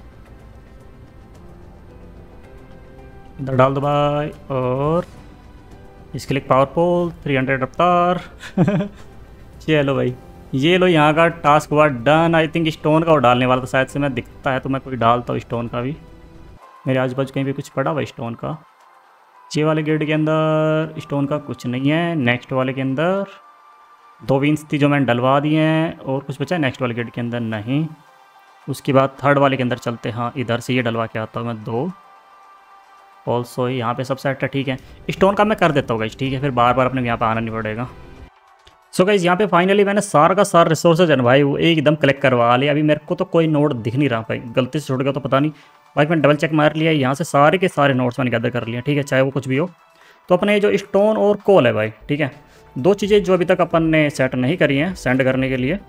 इधर डाल दो भाई। और इसके लिए पावर पोल थ्री हंड्रेड रफ्तार। चलो भाई, ये लो यहाँ का टास्क हुआ डन। आई थिंक स्टोन का और डालने वाला था शायद से, मैं दिखता है तो मैं कोई डालता हूँ स्टोन का भी। मेरे आजू बाजू कहीं भी कुछ पड़ा हुआ स्टोन का। ये वाले गेट के अंदर स्टोन का कुछ नहीं है। नेक्स्ट वाले के अंदर दो विंस थी जो मैंने डलवा दी हैं, और कुछ बचा है नेक्स्ट वाले गेट के अंदर नहीं। उसके बाद थर्ड वाले के अंदर चलते, हाँ इधर से ये डलवा के आता हूँ मैं दो। ऑल्सो यहाँ पे सब सेट है, ठीक है। स्टोन का मैं कर देता हूँ गाइस, ठीक है, फिर बार बार अपने यहाँ पे आना नहीं पड़ेगा। सो गाइस यहाँ पे फाइनली मैंने सारा का सारा रिसोर्सेज है ना भाई वो एकदम कलेक्ट करवा लिया। अभी मेरे को तो कोई नोट दिख नहीं रहा भाई, गलती से छूट गया तो पता नहीं। भाई मैंने डबल चेक मार लिया, यहाँ से सारे के सारे नोट्स मैंने गैदर कर लिए, ठीक है, चाहे वो कुछ भी हो। तो अपने जो स्टोन और कोल है भाई, ठीक है, दो चीज़ें जो अभी तक अपन ने सेट नहीं करी हैं सेंड करने के लिए,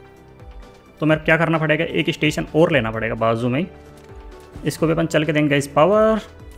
तो मेरे क्या करना पड़ेगा, एक स्टेशन और लेना पड़ेगा बाजू में ही। इसको भी अपन चल के देंगे इस पावर।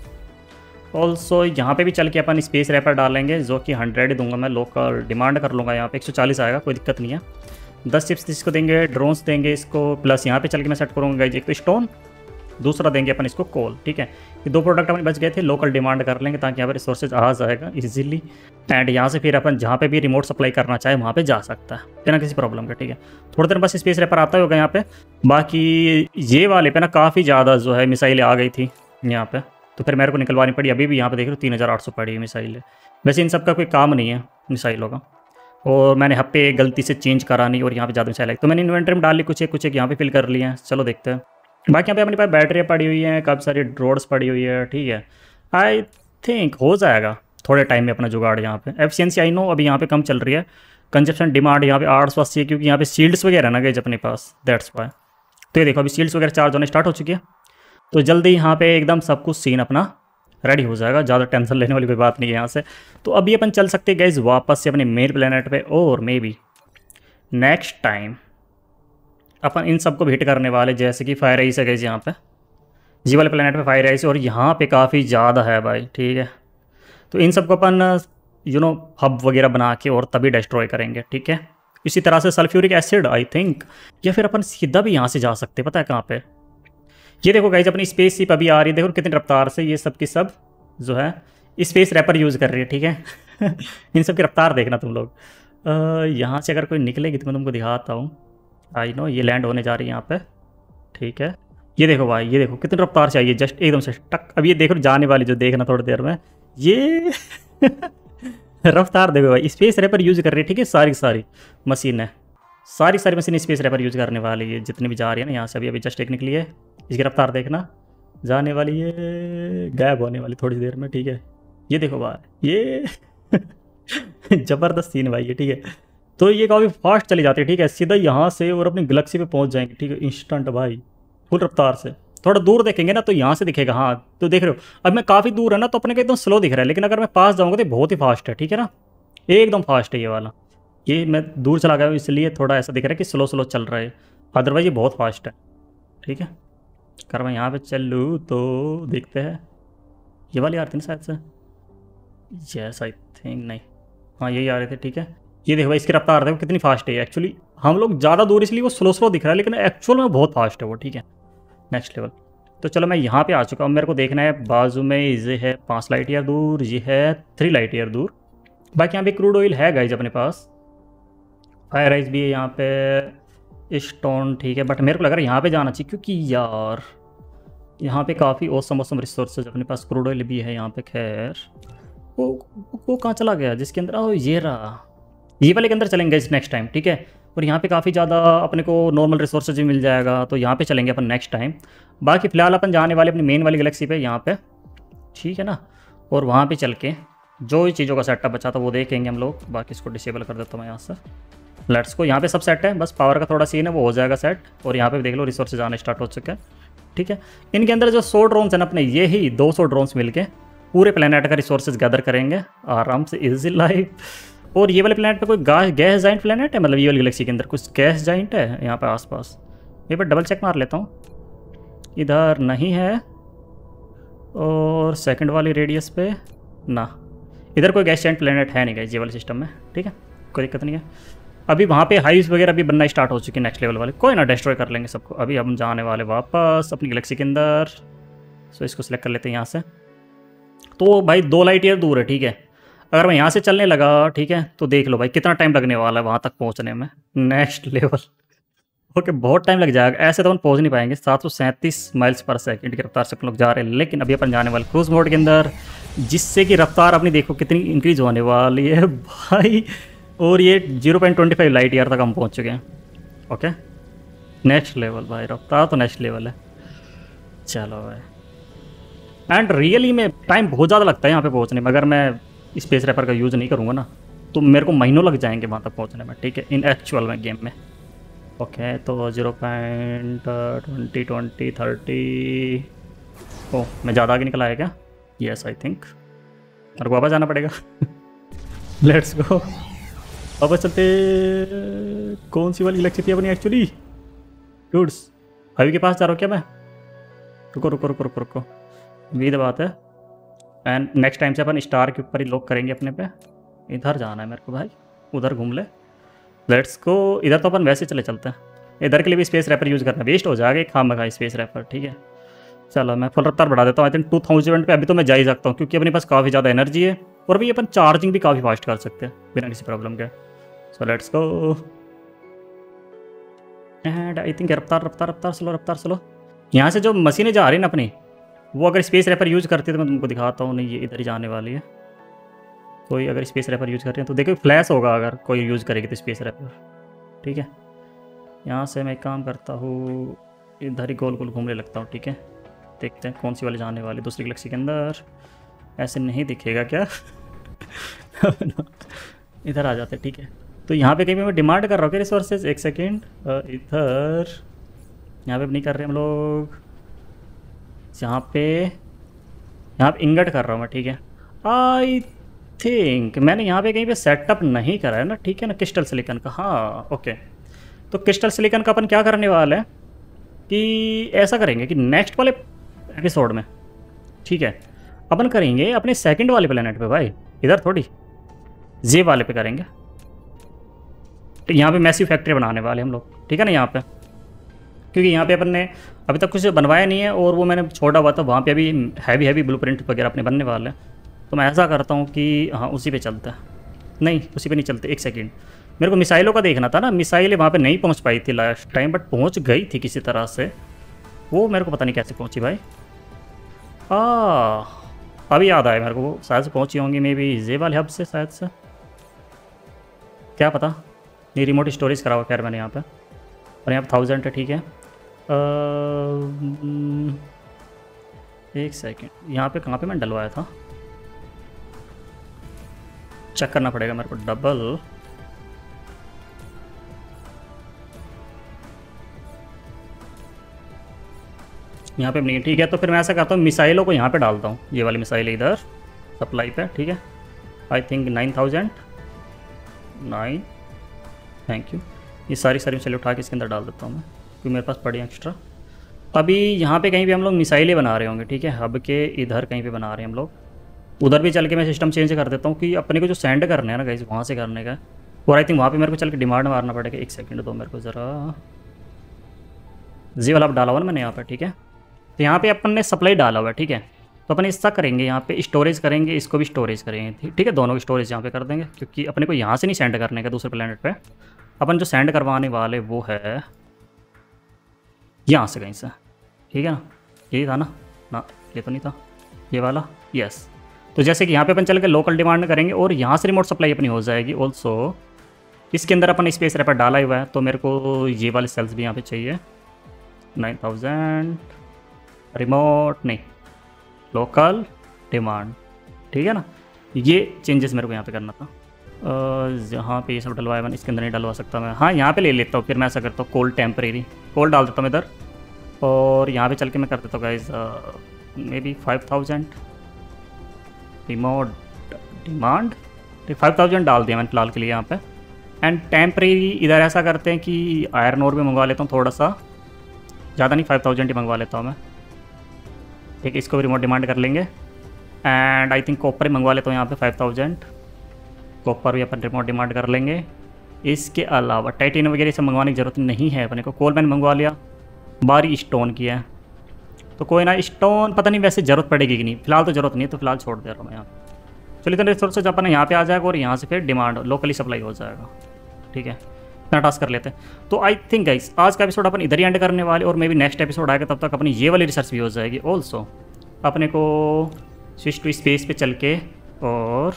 ऑल्सो यहाँ पे भी चल के अपन स्पेस रैपर डालेंगे जो कि हंड्रेड ही दूंगा मैं, लोकल डिमांड कर लूँगा, यहाँ पे एक सौ चालीस आएगा, कोई दिक्कत नहीं है। दस चिप्स इसको देंगे, ड्रोन्स देंगे इसको, प्लस यहाँ पे चल के मैं सेट करूँगा गाइज एक तो स्टोन, दूसरा देंगे अपन इसको कोल, ठीक है। ये दो प्रोडक्ट अपन बच गए थे, लोकल डिमांड कर लेंगे ताकि यहाँ पर रिसोर्सेज आ जाएगा इजीली। एंड यहाँ से फिर अपन जहाँ पे भी रिमोट सप्लाई करना चाहे वहाँ पे जा सकता है बिना किसी प्रॉब्लम का, ठीक है। थोड़ी देर बस स्पेस रैपर आता होगा यहाँ पे। बाकी ये वाले पे ना काफ़ी ज़्यादा जो है मिसाइलें आ गई थी यहाँ पे, तो फिर मेरे को निकलवानी पड़ी। अभी भी यहाँ पे देख लो तीन हज़ार आठ सौ पड़ी है मिसाइलें। वैसे इन सब का कोई काम नहीं है मिसाइलों का, और मैंने हफ्ते गलती से चेंज करा नहीं और यहाँ पे ज़्यादा मिसाइल आई तो मैंने इन्वेंटरी में डाल ली, कुछ एक कुछ एक यहाँ पे फिल कर लिए हैं। चलो देखते हैं। बाकी यहाँ पे अपने पास बैटरियाँ पड़ी हुई हैं, काफ़ी सारी ड्रोड्स पड़ी हुई है, ठीक है। आई थिंक हो जाएगा थोड़े टाइम में अपना जुगाड़। यहाँ पे एफिशिएंसी आई नो अभी यहाँ पे कम चल रही है, कंजप्शन डिमांड यहाँ पे आठ सौ अस्सी है क्योंकि यहाँ पे शील्ड्स वगैरह ना गए अपने पास, दैट्स वाई। तो ये देखो अभी शील्ड्स वगैरह चार्ज होने स्टार्ट हो चुकी है, तो जल्दी यहाँ पे एकदम सब कुछ सीन अपना रेडी हो जाएगा, ज़्यादा टेंशन लेने वाली कोई बात नहीं है यहाँ से। तो अभी अपन चल सकते हैं गाइस वापस से अपने मेन प्लेनेट पे, और मे बी नेक्स्ट टाइम अपन इन सबको हिट करने वाले, जैसे कि फायर आइस है गाइस यहाँ पे, जी वाले प्लेनेट पे फायर आइस, और यहाँ पे काफ़ी ज़्यादा है भाई, ठीक है। तो इन सबको अपन यू नो हब वगैरह बना के और तभी डिस्ट्रॉय करेंगे, ठीक है। इसी तरह से सल्फ्यूरिक एसिड आई थिंक, या फिर अपन सीधा भी यहाँ से जा सकते हैं, पता है कहाँ पे। ये देखो गाइज अपनी स्पेस शिप अभी आ रही है, देखो कितनी रफ्तार से ये सब की सब जो है स्पेस रैपर यूज़ कर रही है, ठीक है। इन सब की रफ्तार देखना तुम लोग। यहाँ से अगर कोई निकलेगी तो मैं तुमको दिखाता हूँ। आई नो ये लैंड होने जा रही है यहाँ पे, ठीक है। ये देखो भाई, ये देखो कितनी रफ्तार से आई है, जस्ट एकदम से टक। अब ये देखो जाने वाली जो देखना थोड़ी देर में, ये रफ्तार देखो भाई, स्पेस रैपर यूज़ कर रही है, ठीक है। सारी सारी मशीनें सारी सारी मशीन स्पेस रैपर यूज़ करने वाली है, जितनी भी जा रही है ना यहाँ से। अभी अभी जस्ट एक निकली है, इसकी रफ्तार देखना, जाने वाली है, गायब होने वाली थोड़ी देर में, ठीक है। ये देखो भाई, ये ज़बरदस्त सीन भाई ये, ठीक है। तो ये काफ़ी फास्ट चली जाती है, ठीक है, सीधा यहाँ से और अपनी गैलेक्सी पे पहुँच जाएंगे, ठीक है, इंस्टेंट भाई, फुल रफ्तार से। थोड़ा दूर देखेंगे ना तो यहाँ से दिखेगा, हाँ तो देख रहे हो। अब मैं काफ़ी दूर है ना तो अपने को एकदम स्लो दिख रहा है, लेकिन अगर मैं पास जाऊँगा तो बहुत ही फास्ट है, ठीक है ना, एकदम फास्ट है ये वाला। ये मैं दूर चला गया हूँ इसलिए थोड़ा ऐसा दिख रहा है कि स्लो स्लो चल रहा है, अदरवाइज ये बहुत फास्ट है, ठीक है। अगर मैं यहाँ पे चल लूँ तो देखते हैं, ये वाली आ रही थी ना शायद से, यस आई थिंक, नहीं हाँ यही आ रहे थे, ठीक है। ये देखो भाई इसकी रफ्तार देखो कितनी फास्ट है। एक्चुअली हम लोग ज़्यादा दूर इसलिए वो स्लो स्लो दिख रहा है, लेकिन एक्चुअल में बहुत फास्ट है वो, ठीक है, नेक्स्ट लेवल। तो चलो मैं यहाँ पे आ चुका हूँ, मेरे को देखना है बाजू में ये है पाँच लाइट ईयर दूर, ये है थ्री लाइट ईयर दूर। बाकी यहाँ पे क्रूड ऑयल है गाइज अपने पास, फायर राइस भी है यहाँ पे, स्टोन, ठीक है। बट मेरे को लग रहा है यहाँ पे जाना चाहिए क्योंकि यार यहाँ पे काफ़ी औसम औसम रिसोर्सेज अपने पास, क्रूड ऑयल भी है यहाँ पे। खैर वो वो कहाँ चला गया जिसके अंदर, ओ ये रहा, ये वाले के अंदर चलेंगे नेक्स्ट टाइम, ठीक है। और यहाँ पे काफ़ी ज़्यादा अपने को नॉर्मल रिसोर्सेज भी मिल जाएगा, तो यहाँ पे चलेंगे अपन नेक्स्ट टाइम। बाकी फ़िलहाल अपन जाने वाले अपनी मेन वाली गैलेक्सी पे यहाँ पे, ठीक है ना, और वहाँ पे चल के जो चीज़ों का सेटअप बचा था वो देखेंगे हम लोग। बाकी इसको डिसेबल कर देता हूँ मैं यहाँ से, लेट्स को। यहाँ पे सब सेट है, बस पावर का थोड़ा सीन है वो हो जाएगा सेट। और यहाँ पे देख लो रिसोर्सेज आने स्टार्ट हो चुके हैं, ठीक है। इनके अंदर जो सौ ड्रोन्स हैं ना अपने, ये ही दो सौ ड्रोन्स मिल के पूरे प्लेनेट का रिसोर्सेज गैदर करेंगे आराम से, इजी लाइफ। और ये वाले प्लेनेट पे कोई गैस जाइंट प्लेनेट है, मतलब ये वाली गैलेक्सी के अंदर कुछ गैस जाइंट है यहाँ पे आसपास। ये पर डबल चेक मार लेता हूँ, इधर नहीं है। और सेकंड वाली रेडियस पे ना, इधर कोई गैस जाइंट प्लेनेट है नहीं ये वाले सिस्टम में, ठीक है, कोई दिक्कत नहीं है। अभी वहाँ पे हाइव्स वगैरह भी बनना स्टार्ट हो चुकी है नेक्स्ट लेवल वाले, कोई ना डिस्ट्रॉय कर लेंगे सबको। अभी हम जाने वाले वापस अपनी गैलेक्सी के अंदर, सो इसको सिलेक्ट कर लेते हैं यहाँ से। तो भाई दो लाइट ईयर दूर है, ठीक है। अगर मैं यहाँ से चलने लगा, ठीक है, तो देख लो भाई कितना टाइम लगने वाला है वहाँ तक पहुँचने में, नेक्स्ट लेवल। ओके बहुत टाइम लग जाएगा, ऐसे तो हम पहुँच नहीं पाएंगे। सात सौ सैंतीस माइल्स पर सेकंड की रफ्तार से अपन लोग जा रहे हैं, लेकिन अभी अपन जाने वाले क्रूज मोड के अंदर, जिससे कि रफ्तार अपनी देखो कितनी इंक्रीज होने वाली है भाई। और ये zero point twenty five light year तक हम पहुँच चुके हैं। ओके नेक्स्ट लेवल भाई, रफ्तार तो नेक्स्ट लेवल है। चलो भाई एंड रियली में टाइम बहुत ज़्यादा लगता है यहाँ पे पहुँचने में। अगर मैं स्पेस रेपर का यूज़ नहीं करूँगा ना तो मेरे को महीनों लग जाएंगे वहाँ तक पहुँचने में, ठीक है, इन एक्चुअल में गेम में। ओके तो zero point twenty twenty thirty oh मैं ज़्यादा आगे निकल आया क्या? यस आई थिंक मेरे को वापस जाना पड़ेगा। लेट्स गो वापस चलते। कौन सी वाली इलेक्ट्रिक थी अपनी एक्चुअली? डूड्स हाईवे के पास जा रहा हूँ क्या मैं? रुको रुको रुको रुको रुको ये तो बात है। एंड नेक्स्ट टाइम से अपन स्टार के ऊपर ही लॉक करेंगे अपने पे। इधर जाना है मेरे को भाई, उधर घूम ले। Let's go. इधर तो अपन वैसे चले चलते हैं, इधर के लिए भी स्पेस रैपर यूज़ करना वेस्ट हो जाएगा, खाम मखा स्पेस रैपर, ठीक है। चलो मैं फुल रफ्तार बढ़ा देता हूँ। आई थिंक टू थाउजेंड पे अभी तो मैं जा ही सकता हूँ क्योंकि अपने पास काफ़ी ज़्यादा एनर्जी है और अभी अपन चार्जिंग भी काफ़ी फास्ट कर सकते हैं बिना किसी प्रॉब्लम के। So let's go. And I think रफ्तार रफ्तार रफ्तार स्लो रफ्तार स्लो। यहाँ से जो मशीनें जा रही हैं ना अपनी, वो अगर स्पेस रैपर यूज़ करती है तो मैं तुमको दिखाता हूँ। नहीं ये इधर ही जाने वाली है। कोई अगर स्पेस रैपर यूज़ कर रहे हैं तो देखो फ्लैश होगा अगर कोई यूज़ करेगी तो स्पेस रैपर, ठीक है। यहाँ से मैं एक काम करता हूँ, इधर ही गोल गोल घूमने लगता हूँ, ठीक है। देखते हैं कौन सी वाली जाने वाली दूसरी गैलेक्सी के अंदर। ऐसे नहीं दिखेगा क्या? इधर आ जाते, ठीक है। तो यहाँ पे कहीं पे मैं डिमांड कर रहा हूँ क्या रिसोर्सेज? एक सेकेंड, इधर यहाँ पे नहीं कर रहे हम लोग, यहाँ पे यहाँ पे इंगट कर रहा हूँ मैं, ठीक है। आई थिंक मैंने यहाँ पे कहीं पे सेटअप नहीं करा है ना, ठीक है ना, क्रिस्टल सिलिकन का। हाँ ओके, तो क्रिस्टल सिलिकन का अपन क्या करने वाले हैं कि ऐसा करेंगे कि नेक्स्ट वाले एपिसोड में, ठीक है, अपन करेंगे अपने सेकंड वाले प्लेनेट पे भाई, इधर थोड़ी जे वाले पे करेंगे। तो यहाँ पे मैसिव फैक्ट्री बनाने वाले हम लोग, ठीक है ना, यहाँ पे, क्योंकि यहाँ पे अपन ने अभी तक कुछ बनवाया नहीं है और वो मैंने छोड़ा हुआ था, वहाँ पे अभी हैवी हैवी ब्लूप्रिंट वगैरह अपने बनने वाले हैं। तो मैं ऐसा करता हूँ कि हाँ उसी पे चलता है। नहीं उसी पे नहीं चलते, एक सेकंड, मेरे को मिसाइलों का देखना था ना। मिसाइलें वहाँ पे नहीं पहुँच पाई थी लास्ट टाइम, बट पहुँच गई थी किसी तरह से। वो मेरे को पता नहीं कैसे पहुँची भाई। आ अभी याद आया मेरे को, वो शायद से पहुँची होंगी मे बी जे वाले हब से, शायद से, क्या पता। ये रिमोट स्टोरेज करा हुआ खैर मैंने यहाँ पे, और यहाँ पे थाउजेंड है, ठीक है। आ, एक सेकेंड, यहाँ पे कहाँ पे मैं डलवाया था, चेक करना पड़ेगा मेरे को। डबल यहाँ पे नहीं, ठीक है। तो फिर मैं ऐसा करता हूँ, मिसाइलों को यहाँ पे डालता हूँ, ये वाली मिसाइल इधर सप्लाई पे, ठीक है। I think nine thousand nine, thank you. ये सारी सारी मिसाइलें उठा के इसके अंदर डाल देता हूँ मैं, क्योंकि मेरे पास पड़ी एक्स्ट्रा। अभी यहाँ पे कहीं भी हम लोग मिसाइलें बना रहे होंगे, ठीक है, हब के इधर कहीं पे बना रहे हैं हम लोग। उधर भी चल के मैं सिस्टम चेंज कर देता हूँ कि अपने को जो सेंड करने हैं ना गाइस, वहाँ से करने का। और आई थिंक वहाँ पे मेरे को चल के डिमांड मारना पड़ेगा। एक सेकंड दो मेरे को ज़रा, जी वाला डाला हुआ ना मैंने यहाँ पर, ठीक है। तो यहाँ पे अपन ने सप्लाई डाला हुआ है, ठीक है। तो अपन ऐसा करेंगे, यहाँ पे स्टोरेज करेंगे, इसको भी स्टोरेज करेंगे, ठीक है। दोनों स्टोरेज यहाँ पे कर देंगे, क्योंकि अपने को यहाँ से नहीं सेंड करने का दूसरे प्लेनेट पे। अपन जो सेंड करवाने वाले वो है यहाँ से कहीं से, ठीक है ना। यही था ना, ना ये तो नहीं था, ये वाला, यस। तो जैसे कि यहाँ पे अपन चल के लोकल डिमांड करेंगे और यहाँ से रिमोट सप्लाई अपनी हो जाएगी। ऑल्सो इसके अंदर अपन स्पेस रैपर डाला हुआ है, तो मेरे को ये वाले सेल्स भी यहाँ पे चाहिए। नाइन थाउजेंड रिमोट नहीं, लोकल डिमांड, ठीक है ना। ये चेंजेस मेरे को यहाँ पे करना था। यहाँ पे ये सब डलवाया मैंने, इसके अंदर नहीं डलवा सकता मैं। हाँ यहाँ पे ले लेता हूँ, फिर मैं ऐसा करता हूँ, कोल्ड टेम्परेरी कोल्ड डाल देता हूँ इधर, और यहाँ पे चल के मैं कर देता हूँ guys maybe five thousand remote demand, five thousand डाल दिया मैंने फिलहाल के लिए यहाँ पे। एंड टेम्परेरी इधर ऐसा करते हैं कि आयरन और भी मंगवा लेता हूँ थोड़ा सा, ज़्यादा नहीं, फाइव थाउजेंड ही मंगवा लेता हूँ मैं, ठीक है। इसको भी रिमोट डिमांड कर लेंगे। एंड आई थिंक कॉपर ही मंगवा लेता हूँ यहाँ पे, फाइव थाउजेंड कॉपर भी अपन रिमोट डिमांड कर लेंगे। इसके अलावा टाइटेनियम वगैरह सब मंगवाने की ज़रूरत नहीं है अपने को। कोल मैंने मंगवा लिया, बारी स्टोन की है, तो कोई ना, स्टोन पता नहीं वैसे ज़रूरत पड़ेगी कि नहीं, फिलहाल तो ज़रूरत नहीं है, तो फिलहाल छोड़ दे रहा हूँ मैं यहाँ। चलिए तो रिसोर्सेज अपन यहाँ पे आ जाएगा और यहाँ से फिर डिमांड लोकली सप्लाई हो जाएगा, ठीक है। इतना टास्क कर लेते हैं। तो आई थिंक गाइस आज का एपिसोड अपन इधर ही एंड करने वाले, और मे बी नेक्स्ट एपिसोड आएगा तब तक अपनी ये वाली रिसर्च भी हो जाएगी। ऑल्सो अपने को स्विच टू स्पेस पे चल के, और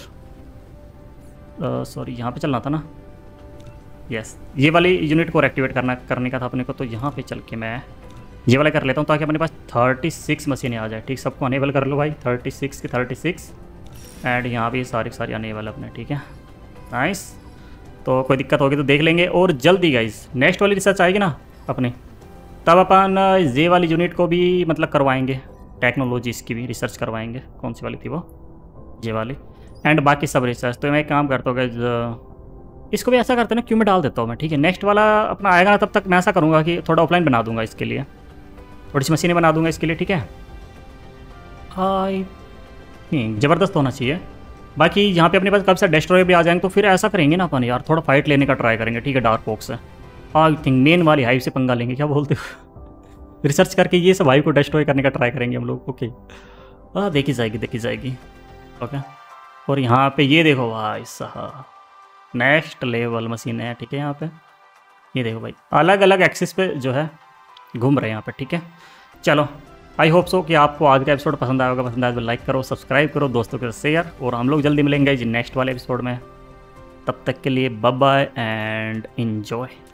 सॉरी uh, यहाँ पे चलना था ना, यस yes, ये वाली यूनिट को एक्टिवेट करना करने का था अपने को। तो यहाँ पे चल के मैं ये वाला कर लेता हूँ ताकि अपने पास थर्टी सिक्स मशीनें आ जाए। ठीक, सबको अनेबल कर लो भाई, थर्टी सिक्स की थर्टी सिक्स एंड यहाँ भी सारी सारी अनेबल अपने। ठीक है, नाइस। तो कोई दिक्कत होगी तो देख लेंगे। और जल्दी गाइस नेक्स्ट वाली रिसर्च आएगी ना अपनी, तब अपन ये वाली यूनिट को भी मतलब करवाएंगे, टेक्नोलॉजीज़ की भी रिसर्च करवाएंगे। कौन सी वाली थी वो, ये वाली, एंड बाकी सब रिसर्च। तो मैं एक काम करता हूँ गाइस, इसको भी ऐसा करते हैं ना, क्यों में डाल देता हूँ मैं। ठीक है, नेक्स्ट वाला अपना आएगा ना, तब तक मैं ऐसा करूँगा कि थोड़ा ऑफलाइन बना दूंगा इसके लिए, थोड़ी सी मशीनें बना दूंगा इसके लिए। ठीक है, आई नहीं ज़बरदस्त होना चाहिए। बाकी यहाँ पे अपने पास कब से डिस्ट्रॉयर भी आ जाएंगे, तो फिर ऐसा करेंगे ना अपन यार, थोड़ा फाइट लेने का ट्राई करेंगे। ठीक है, डार्क बॉक्स से आई थिंक मेन वाली हाइव से पंगा लेंगे, क्या बोलते हो रिसर्च करके ये सब हाइव को डिस्ट्रॉय करने का ट्राई करेंगे हम लोग। ओके, हाँ देखी जाएगी देखी जाएगी। ओके, और यहाँ पे ये देखो भाई साहब, नेक्स्ट लेवल मशीन है। ठीक है, यहाँ पे ये देखो भाई, अलग अलग एक्सिस पे जो है घूम रहे हैं यहाँ पे। ठीक है, चलो आई होप सो कि आपको आज का एपिसोड पसंद आएगा। पसंद आए तो लाइक करो, सब्सक्राइब करो, दोस्तों के साथ शेयर, और हम लोग जल्दी मिलेंगे जी नेक्स्ट वाले एपिसोड में। तब तक के लिए बाय बाय एंड एंजॉय।